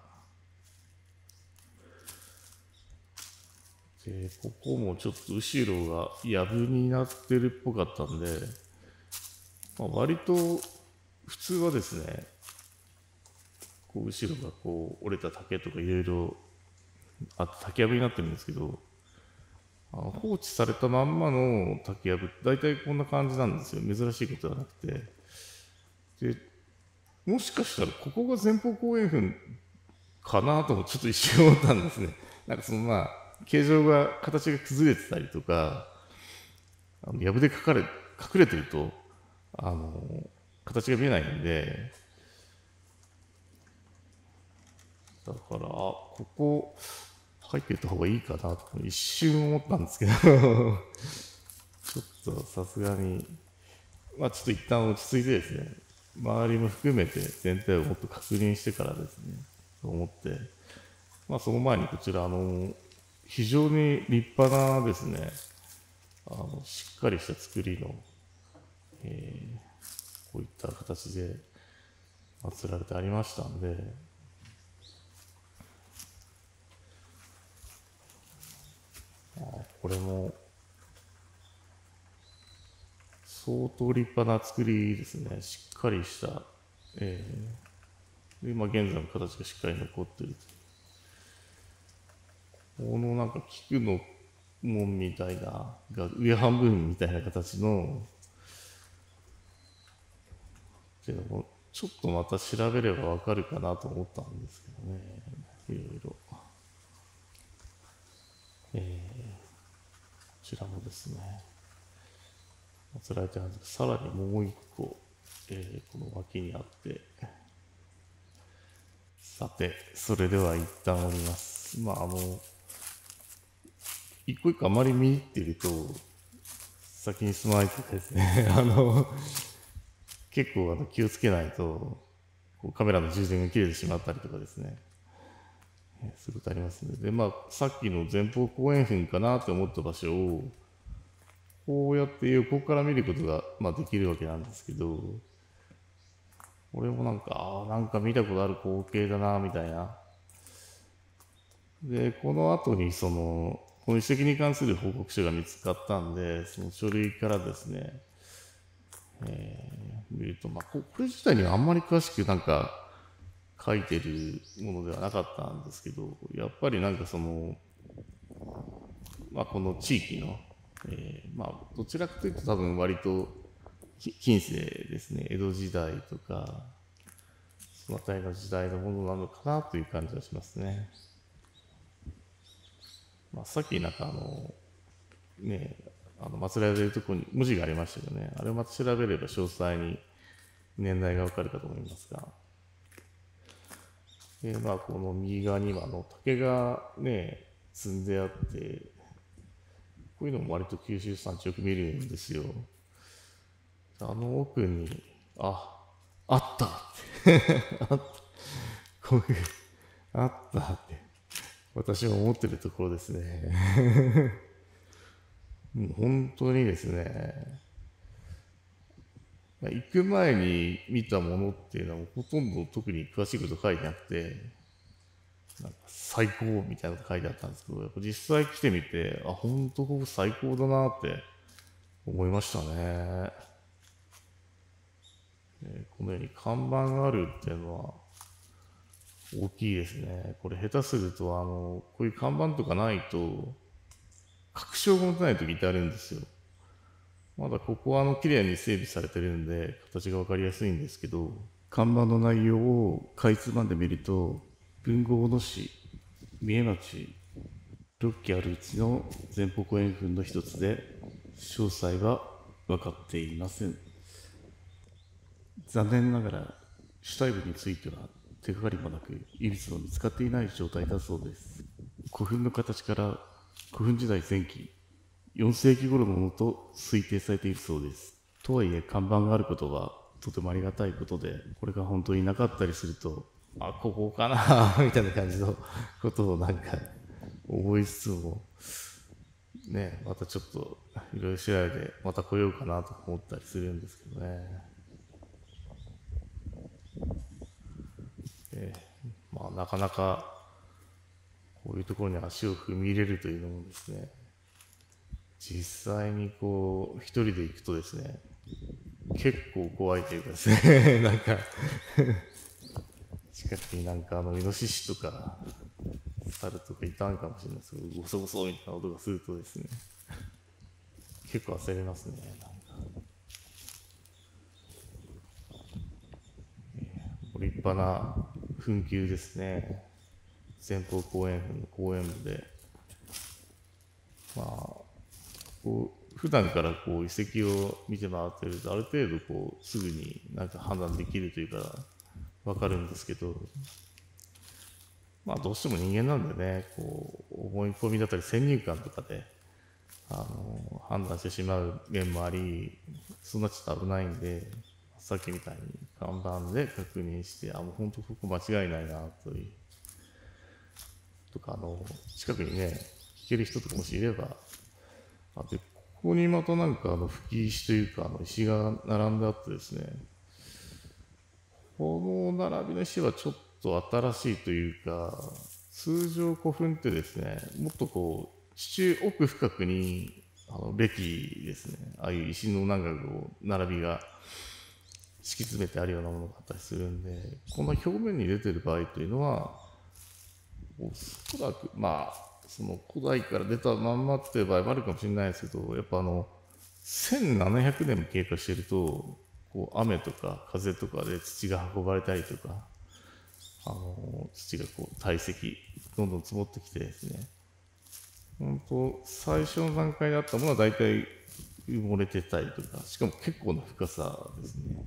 でここもちょっと後ろが藪になってるっぽかったんで、割と普通はですね、こう後ろがこう折れた竹とかいろいろあって竹藪になってるんですけど、放置されたまんまの竹やぶって大体こんな感じなんですよ。珍しいことはなくて。で、もしかしたらここが前方後円墳かなともちょっと一瞬思ったんですね。なんかその形状が、形が崩れてたりとか、やぶで隠れてると、形が見えないんで、だから、ここ、入っていった方がいいかなと一瞬思ったんですけどちょっとさすがに、ちょっと一旦落ち着いてですね、周りも含めて全体をもっと確認してからですね、と思って、その前にこちら、非常に立派なですね、しっかりした作りの、こういった形で祀られてありましたんで、これも相当立派な作りですね。しっかりした、で現在の形がしっかり残っている。このなんか菊の門みたいなが上半分みたいな形の、けどちょっとまた調べればわかるかなと思ったんですけどね、いろいろ。こちらもですね、祀られてあるんですけど、さらにもう一個、この脇にあって、さて、それでは一旦降ります。一個一個あまり見入っていると、先に進まないとですね、結構気をつけないと、カメラの充電が切れてしまったりとかですね、そういうことありますので、さっきの前方後円墳かなと思った場所を、こうやって横から見ることが、できるわけなんですけど、これもなんか見たことある光景だな、みたいな。で、この後にこの遺跡に関する報告書が見つかったんで、その書類からですね、見ると、これ自体にはあんまり詳しく書いてるものではなかったんですけど、やっぱりこの地域の、どちらかというと多分割と近世ですね、江戸時代とか、その辺りの時代のものなのかなという感じがしますね。さっき祀られているところに文字がありましたよね。あれをまた調べれば詳細に年代がわかるかと思いますが。この右側には竹がね、積んであって、こういうのも割と九州山地よく見るんですよ。奥に、あったってこういう、あったって、私も思ってるところですね。もう本当にですね、行く前に見たものっていうのはほとんど特に詳しいこと書いてなくて、最高みたいなこと書いてあったんですけど、やっぱ実際来てみて、本当ここ最高だなって思いましたね。このように看板があるっていうのは大きいですね。これ下手するとこういう看板とかないと確証が持てない時ってあるんですよ。 まだここは綺麗に整備されてるんで形が分かりやすいんですけど、看板の内容をかいつまんでみると、豊後大野市、三重町、6基あるうちの前方後円墳の一つで、詳細は分かっていません。残念ながら主体部については手がかりもなく、遺物も見つかっていない状態だそうです。古墳の形から古墳時代前期、4世紀頃のものと推定されているそうです。とはいえ看板があることはとてもありがたいことで、これが本当になかったりすると、あ、ここかなみたいな感じのことをなんか思いつつも、ね、またちょっといろいろ調べてまた来ようかなと思ったりするんですけどね。まあなかなかこういうところに足を踏み入れるというのもですね、実際にこう一人で行くとですね、結構怖いというかですねなんか近くになんかイノシシとか猿とかいたんかもしれないですけど、ゴソゴソみたいな音がするとですね、結構焦りますね。なんか立派な墳丘ですね。前方後円墳の後円部で、まあこう普段からこう遺跡を見て回ってると、ある程度こうすぐになんか判断できるというか分かるんですけど、まあどうしても人間なんでね、こう思い込みだったり先入観とかで判断してしまう面もあり、そうなっちゃうと危ないんで、さっきみたいに看板で確認して、あ、もう本当ここ間違いないなというとか、近くにね聞ける人とかもしいれば、でここにまたなんか吹石というか石が並んであってですね、この並びの石はちょっと新しいというか、通常古墳ってですね、もっとこう地中奥深くにべきですね、ああいう石のなんかこう並びが敷き詰めてあるようなものがあったりするんで、この表面に出てる場合というのは、おそらくまあその古代から出たまんまっていう場合もあるかもしれないですけど、やっぱ1700年も経過してると、こう雨とか風とかで土が運ばれたりとか、土がこう堆積どんどん積もってきてですね、本当最初の段階であったものは大体埋もれてたりとか、しかも結構な深さですね。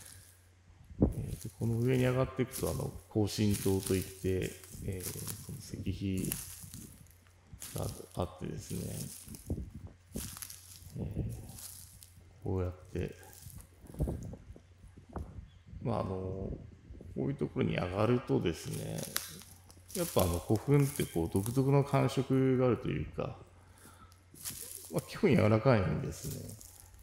この上に上がっていくと庚申塔といって、この石碑があってですね、こうやってまあこういうところに上がるとですね、やっぱ古墳ってこう独特の感触があるというか、まあ、基本柔らかいんですね。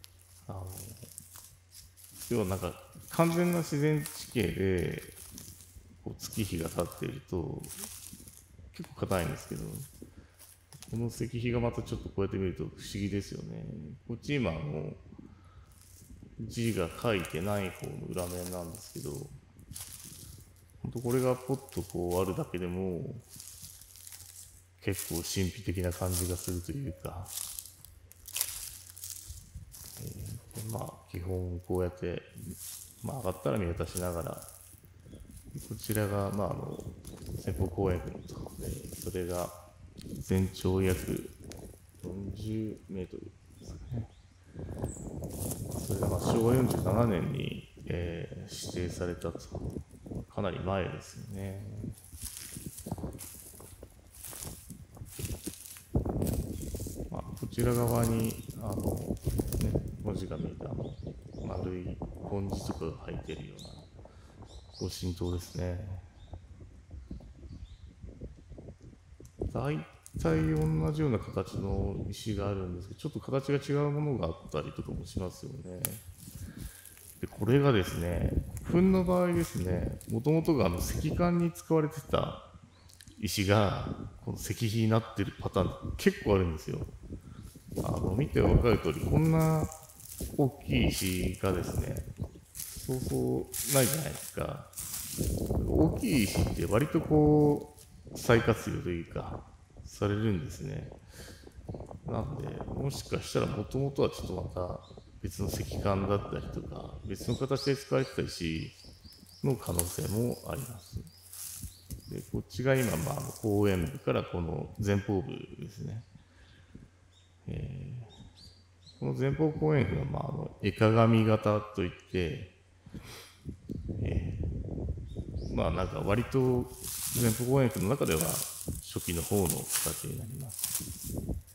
要はなんか完全な自然地形でこう月日が経っていると結構硬いんですけど、この石碑がまたちょっとこうやって見ると不思議ですよね。こっち今字が書いてない方の裏面なんですけど、本当これがポッとこうあるだけでも結構神秘的な感じがするというか、まあ基本こうやって、まあ、上がったら見渡しながら、こちらがまあ前方後円墳とで、それが全長約40メートルですかね。それがまあ昭和47年に、指定されたと、かなり前ですよね。まあ、こちら側に文字が見えた丸い本字とかが入っているような庚申塔ですね。大体同じような形の石があるんですけど、ちょっと形が違うものがあったりとかもしますよね。でこれがですね、墳の場合ですね、もともとが石棺に使われてた石がこの石碑になってるパターン結構あるんですよ。見て分かる通り、こんな大きい石がですね、そうそうないじゃないですか。大きい石って割と再活用というかされるんですね。なんでもしかしたらもともとはちょっとまた別の石棺だったりとか、別の形で使われてた石の可能性もあります。でこっちが今、後円部からこの前方部ですね。この前方後円部は、絵鏡型といって、なんか割と前方後円部の中では初期の方の形になります。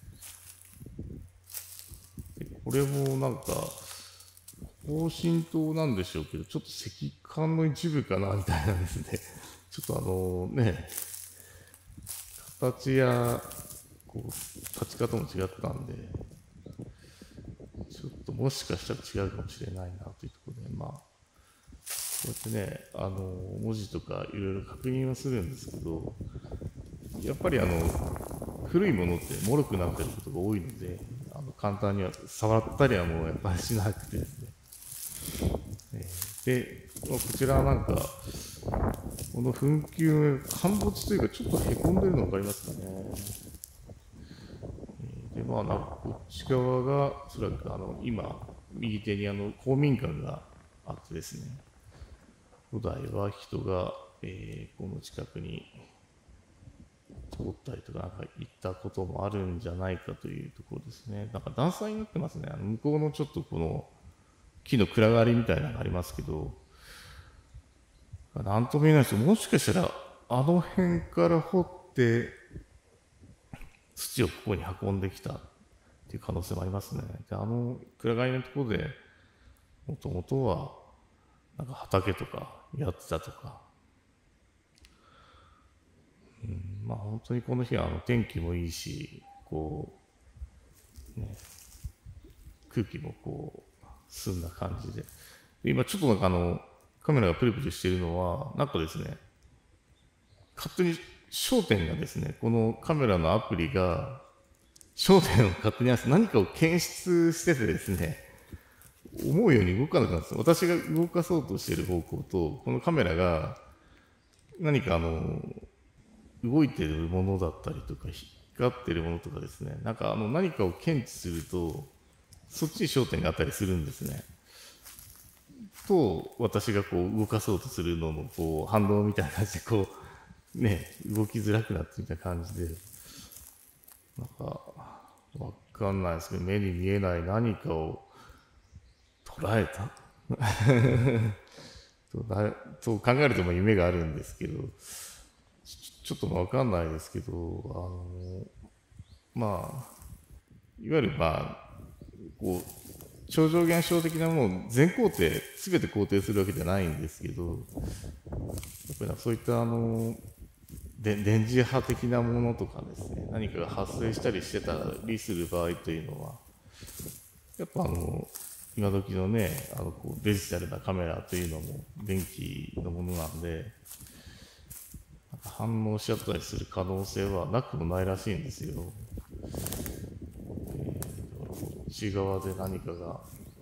でこれもなんか方針灯なんでしょうけど、ちょっと石棺の一部かなみたいなですね。ちょっと形や立ち方も違ったんで、ちょっともしかしたら違うかもしれないなというところで、こうやってね、文字とかいろいろ確認はするんですけど、やっぱり古いものって脆くなってることが多いので、簡単には触ったりはもうやっぱりしなくてですね。で、こちらはなんか、この墳丘、陥没というか、ちょっとへこんでるの分かりますかね。で、こっち側が、おそらく今、右手に公民館があってですね、古代は人が、この近くに通ったりとか、行ったこともあるんじゃないかというところですね。なんか段差になってますね。向こうのちょっとこの木の暗がりみたいなのがありますけど、なんとも言えないですけど、もしかしたらあの辺から掘って土をここに運んできたっていう可能性もありますね。で、暗がりのところでもともとはなんか畑とかやってたとか、本当にこの日は天気もいいし、空気も澄んだ感じで、今ちょっとカメラがプルプルしているのは、なんかですね、勝手に焦点がですね、このカメラのアプリが焦点を勝手に合わせて何かを検出しててですね、思うように動かなくなるんです。私が動かそうとしている方向と、このカメラが何か動いているものだったりとか、光っているものとかですね、なんか何かを検知すると、そっちに焦点があったりするんですね。と、私が動かそうとするのの反動みたいな感じで動きづらくなってみたいな感じで、なんか、わかんないですけど、目に見えない何かを捉えたと考えると夢があるんですけど、ちょっとわかんないですけど、いわゆる超常現象的なものを全肯定、すべて肯定するわけじゃないんですけど、やっぱりそういった電磁波的なものとかですね、何かが発生したりしてたりする場合というのは、やっぱ今時のね、デジタルなカメラというのも電気のものなんで、反応しちゃったりする可能性はなくもないらしいんですよ。こっち側で何かが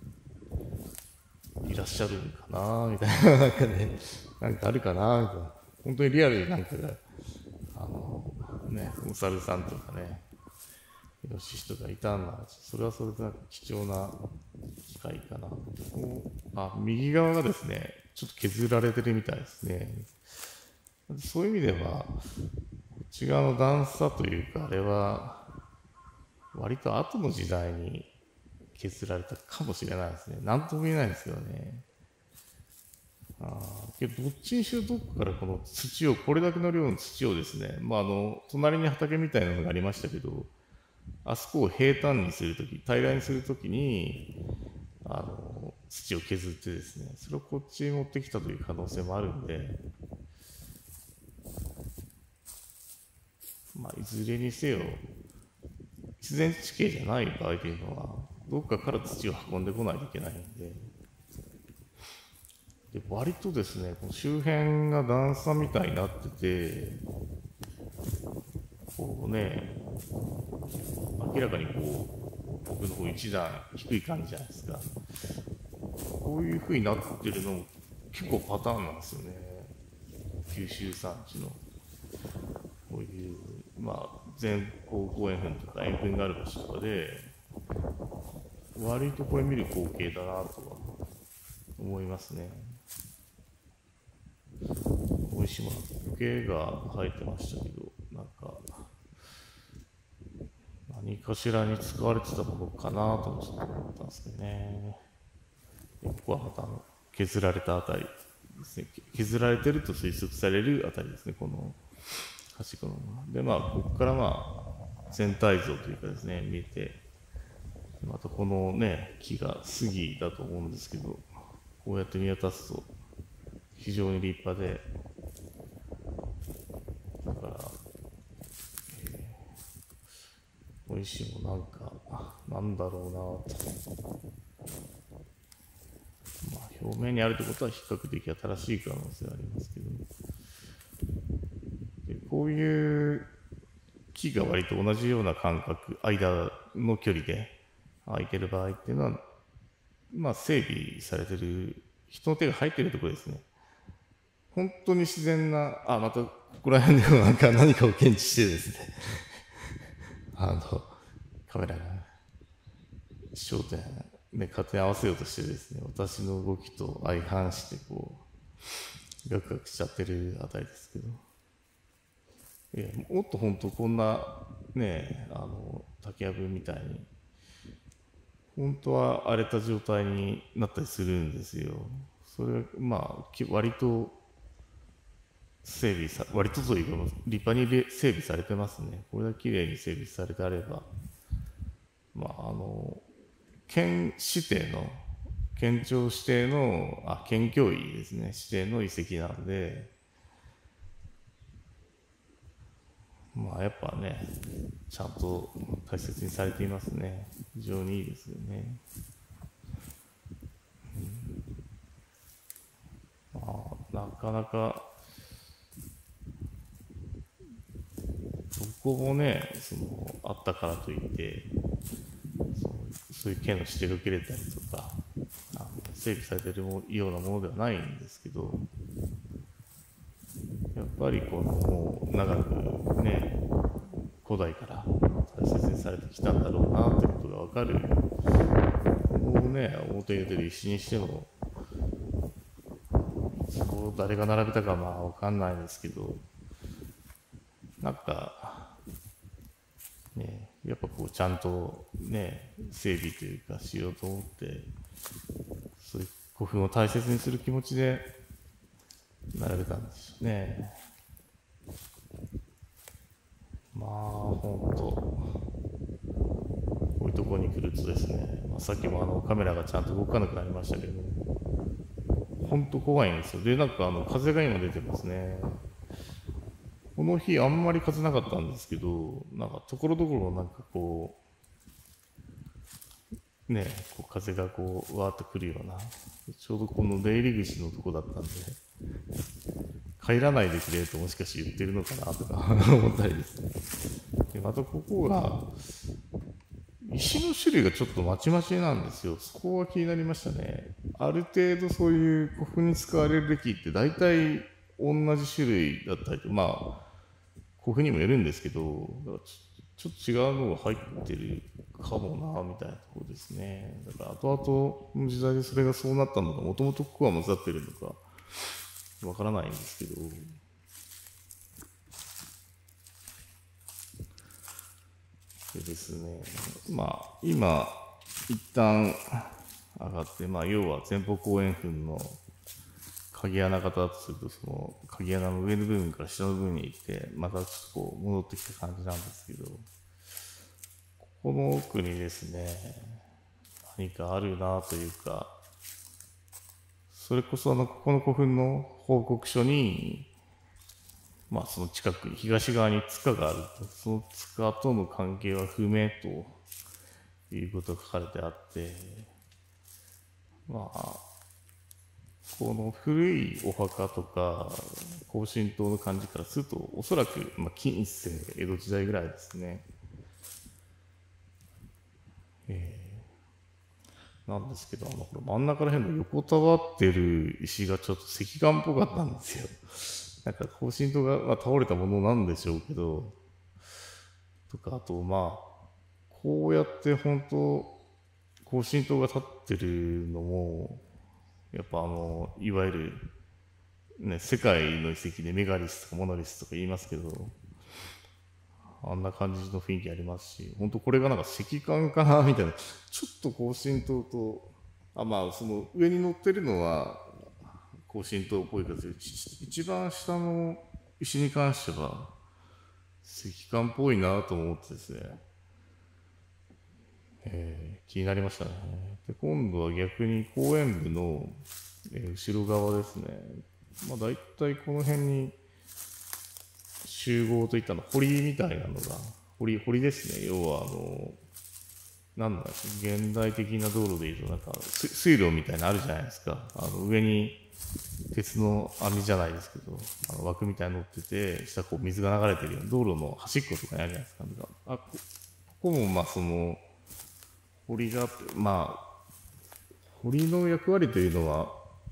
いらっしゃるんかなみたいな、なんかね、なんかあるかなみたいな、本当にリアルになんかが、お猿さんとかね、イノシシとかいたんなら、それはそれで貴重な機会かな。右側がですね、ちょっと削られてるみたいですね。そういう意味では、こっち側の段差というか、あれは、割と後の時代に削られたかもしれないですね。なんとも言えないですけどね。けど、どっちにしろどこからこの土を、これだけの量の土をですね、隣に畑みたいなのがありましたけど、あそこを平坦にするとき、平らにするときに、土を削ってですね、それをこっちに持ってきたという可能性もあるんで、いずれにせよ、自然地形じゃない場合というのは、どっかから土を運んでこないといけないんで、割とですね、この周辺が段差みたいになってて、明らかに僕の方一段低い感じじゃないですか。こういう風になってるのも結構パターンなんですよね。九州山地の。こういう、前方後円墳とか円墳がある場所とかで、 割とこれ見る光景だなとは思いますね。大石も苔が生えてましたけど、なんか何かしらに使われてたものかなとちょっと思ったんですけどね。ここはまた削られたあたりですね。削られてると推測されるあたりですね、この端っこの。で、まあ、ここからまあ、全体像というかですね、見えて、またこのね、木が杉だと思うんですけど、こうやって見渡すと、非常に立派で、だから、小石もなんか、なんだろうなと。まあ、表面にあるってことは比較的新しい可能性はありますけど、でこういう木が割と同じような間隔、間の距離で空いてる場合っていうのは、まあ、整備されてる、人の手が入ってるところですね。本当に自然な、またここら辺でもなんか何かを検知してですね、カメラが焦点ね、勝手に合わせようとしてですね、私の動きと相反してこう、ガクガクしちゃってるあたりですけど、もっと本当こんなね、竹やぶみたいに、本当は荒れた状態になったりするんですよ。それはまあ、割と割とというか、立派に整備されてますね。これだけ綺麗に整備されてあれば、まあ、県指定の、県庁指定の、県教委ですね、指定の遺跡なんで、まあやっぱね、ちゃんと大切にされていますね。非常にいいですよね。まあ、なかなか、どこもね、あったからといって、そういう県の指定を受けれたりとか、整備されているようなものではないんですけど、やっぱりもう長くね、古代から大切にされてきたんだろうなということがわかる。このね、表に出てる石にしても、そこを誰が並べたかわかんないですけど、なんか、ね、やっぱちゃんとね、整備というかしようと思って、そういう古墳を大切にする気持ちで並べたんでしょうね。まあ、ほんと、こういうところに来るとですね、さっきもカメラがちゃんと動かなくなりましたけど、ほんと怖いんですよ。で、なんか風が今出てますね。この日あんまり風なかったんですけど、なんかところどころなんかね、風がわーっと来るような、ちょうどこの出入り口のとこだったんで、帰らないでくれともしかして言ってるのかなとか思ったりですね。で、またここが、石の種類がちょっとまちまちなんですよ。そこが気になりましたね。ある程度そういう古墳に使われるべきって大体同じ種類だったりと、まあ、古墳にもよるんですけど、ちょっと違うのが入ってるかもな、みたいなところですね。だから後々の時代でそれがそうなったのか、もともとここは混ざってるのか、わからないんですけど、でですね、まあ、今、一旦上がって、まあ、要は前方後円墳の鍵穴型だとすると、その鍵穴の上の部分から下の部分に行って、またちょっと戻ってきた感じなんですけど、ここの奥にですね、何かあるなというか、それこそここの古墳の報告書に、まあその近くに東側に塚があると、その塚との関係は不明ということが書かれてあって、まあ、この古いお墓とか、庚申島の感じからすると、おそらく、近世、江戸時代ぐらいですね。なんですけど、これ真ん中ら辺の横たわってる石がちょっと石岩っぽかったんですよ。なんか庚申島が倒れたものなんでしょうけど、とか、あとこうやって本当、 高神塔が立ってるのも、やっぱいわゆる、ね、世界の遺跡でメガリスとかモノリスとか言いますけど、あんな感じの雰囲気ありますし、本当これがなんか石棺かなみたいな、ちょっと高神塔と、まあその上に乗ってるのは高神塔っぽいけど、一番下の石に関しては石棺っぽいなと思ってですね、気になりましたね。で、今度は逆に公園部の、後ろ側ですね。まあ大体この辺に集合といったの堀みたいなのが、堀ですね。要はなんだ、現代的な道路でいうとなんか水路みたいなのあるじゃないですか。上に鉄の網じゃないですけど、枠みたいに乗ってて、下こう水が流れてるような道路の端っことかにあるじゃないですか。ここもまあその、堀があって、まあ、堀の役割というのは、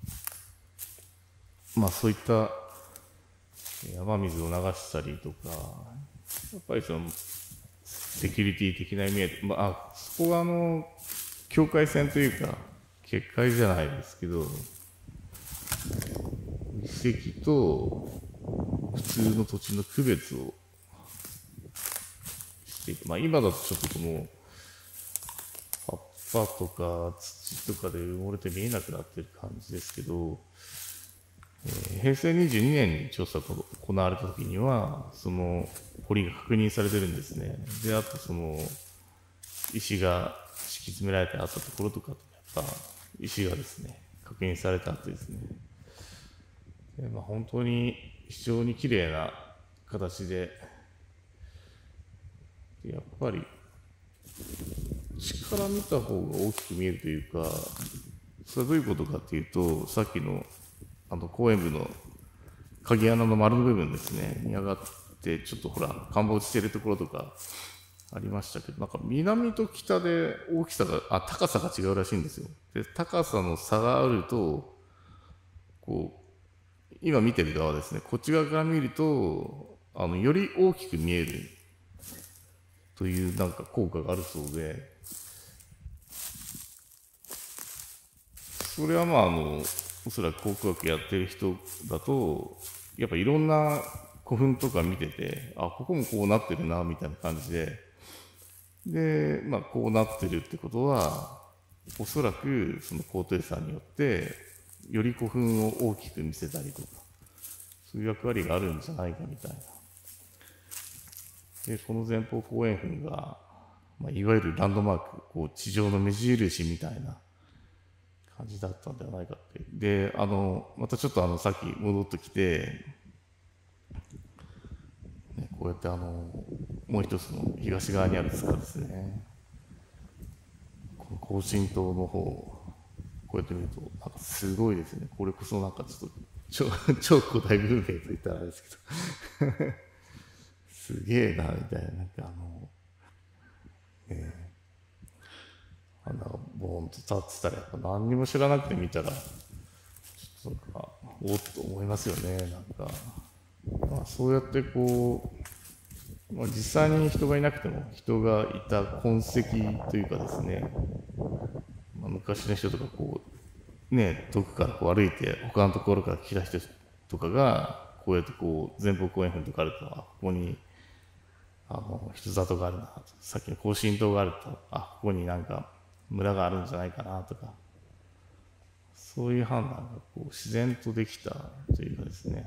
まあそういった雨水を流したりとか、やっぱりその、セキュリティ的な意味で、そこは境界線というか、結界じゃないですけど、遺跡と普通の土地の区別をしていく。まあ今だとちょっとこの、葉っぱとか土とかで埋もれて見えなくなってる感じですけど、平成22年に調査が行われたときには、その堀が確認されてるんですね。で、あとその石が敷き詰められてあったところとか、やっぱ石がですね、確認された後ですね。で、まあ、本当に非常に綺麗な形で、やっぱり地から見た方が大きく見えるというか、それはどういうことかっていうと、さっきの公園部の鍵穴の丸の部分ですね、に上がって、ちょっとほら、陥没しているところとかありましたけど、なんか南と北で大きさが、高さが違うらしいんですよ。で、高さの差があると、こう、今見てる側ですね、こっち側から見ると、より大きく見えるというなんか効果があるそうで、それはまあおそらく考古学やってる人だと、やっぱいろんな古墳とか見てて、ここもこうなってるな、みたいな感じで、で、まあこうなってるってことは、おそらくその高低差によって、より古墳を大きく見せたりとか、そういう役割があるんじゃないかみたいな。で、この前方後円墳が、まあ、いわゆるランドマーク、こう地上の目印みたいな感じだったんではないかって。で、またちょっとさっき戻ってきて、ね、こうやってもう一つの東側にある塚ですね。この高神塔の方、こうやって見ると、なんかすごいですね。これこそなんかちょっと、超古代文明と言ったらあれですけど。すげえな、みたいな、なんかボーンと立ってたら、やっぱ何にも知らなくて見たら、ちょっとなんか、おっと思いますよね、なんか。まあ、そうやってこう、まあ、実際に人がいなくても、人がいた痕跡というかですね、まあ、昔の人とかこう、ね、遠くからこう歩いて、他のところから来た人とかが、こうやってこう、前方後円墳とかあると、ここに、人里があるなと、さっきの高神塔があると、ここになんか村があるんじゃないかなとか、そういう判断がこう自然とできたというかですね、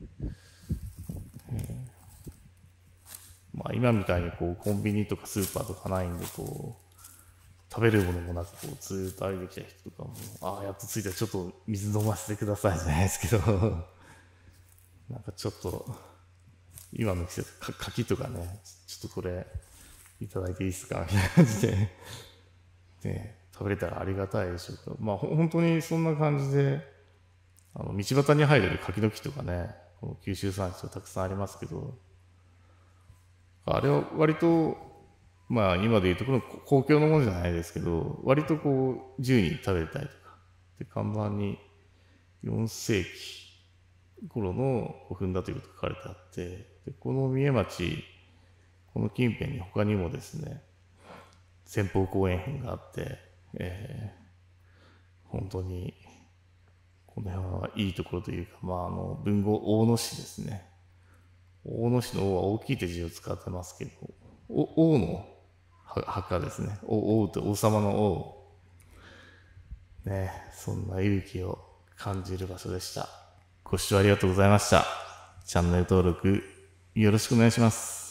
まあ今みたいにこうコンビニとかスーパーとかないんで、こう、食べるものもなくこうずっと歩いてきた人とかも、やっと着いたらちょっと水飲ませてくださいじゃないですけど、なんかちょっと、今の季節、柿とかね、ちょっとこれ、いただいていいですかみたいな感じで、ね、食べれたらありがたいでしょうけど、まあ本当にそんな感じで、道端に生えてる柿の木とかね、この九州産地がたくさんありますけど、あれは割と、まあ今でいうとこの公共のものじゃないですけど、割とこう、自由に食べれたりとか、で、看板に4世紀頃の古墳だということが書かれてあって、でこの三重町、この近辺に他にもですね、前方後円墳があって、 本当にこの辺はいいところというか、文豪大野市ですね。大野市の王は大きいって字を使ってますけど、王の墓ですね。王って王様の王。ね、そんな勇気を感じる場所でした。ご視聴ありがとうございました。チャンネル登録よろしくお願いします。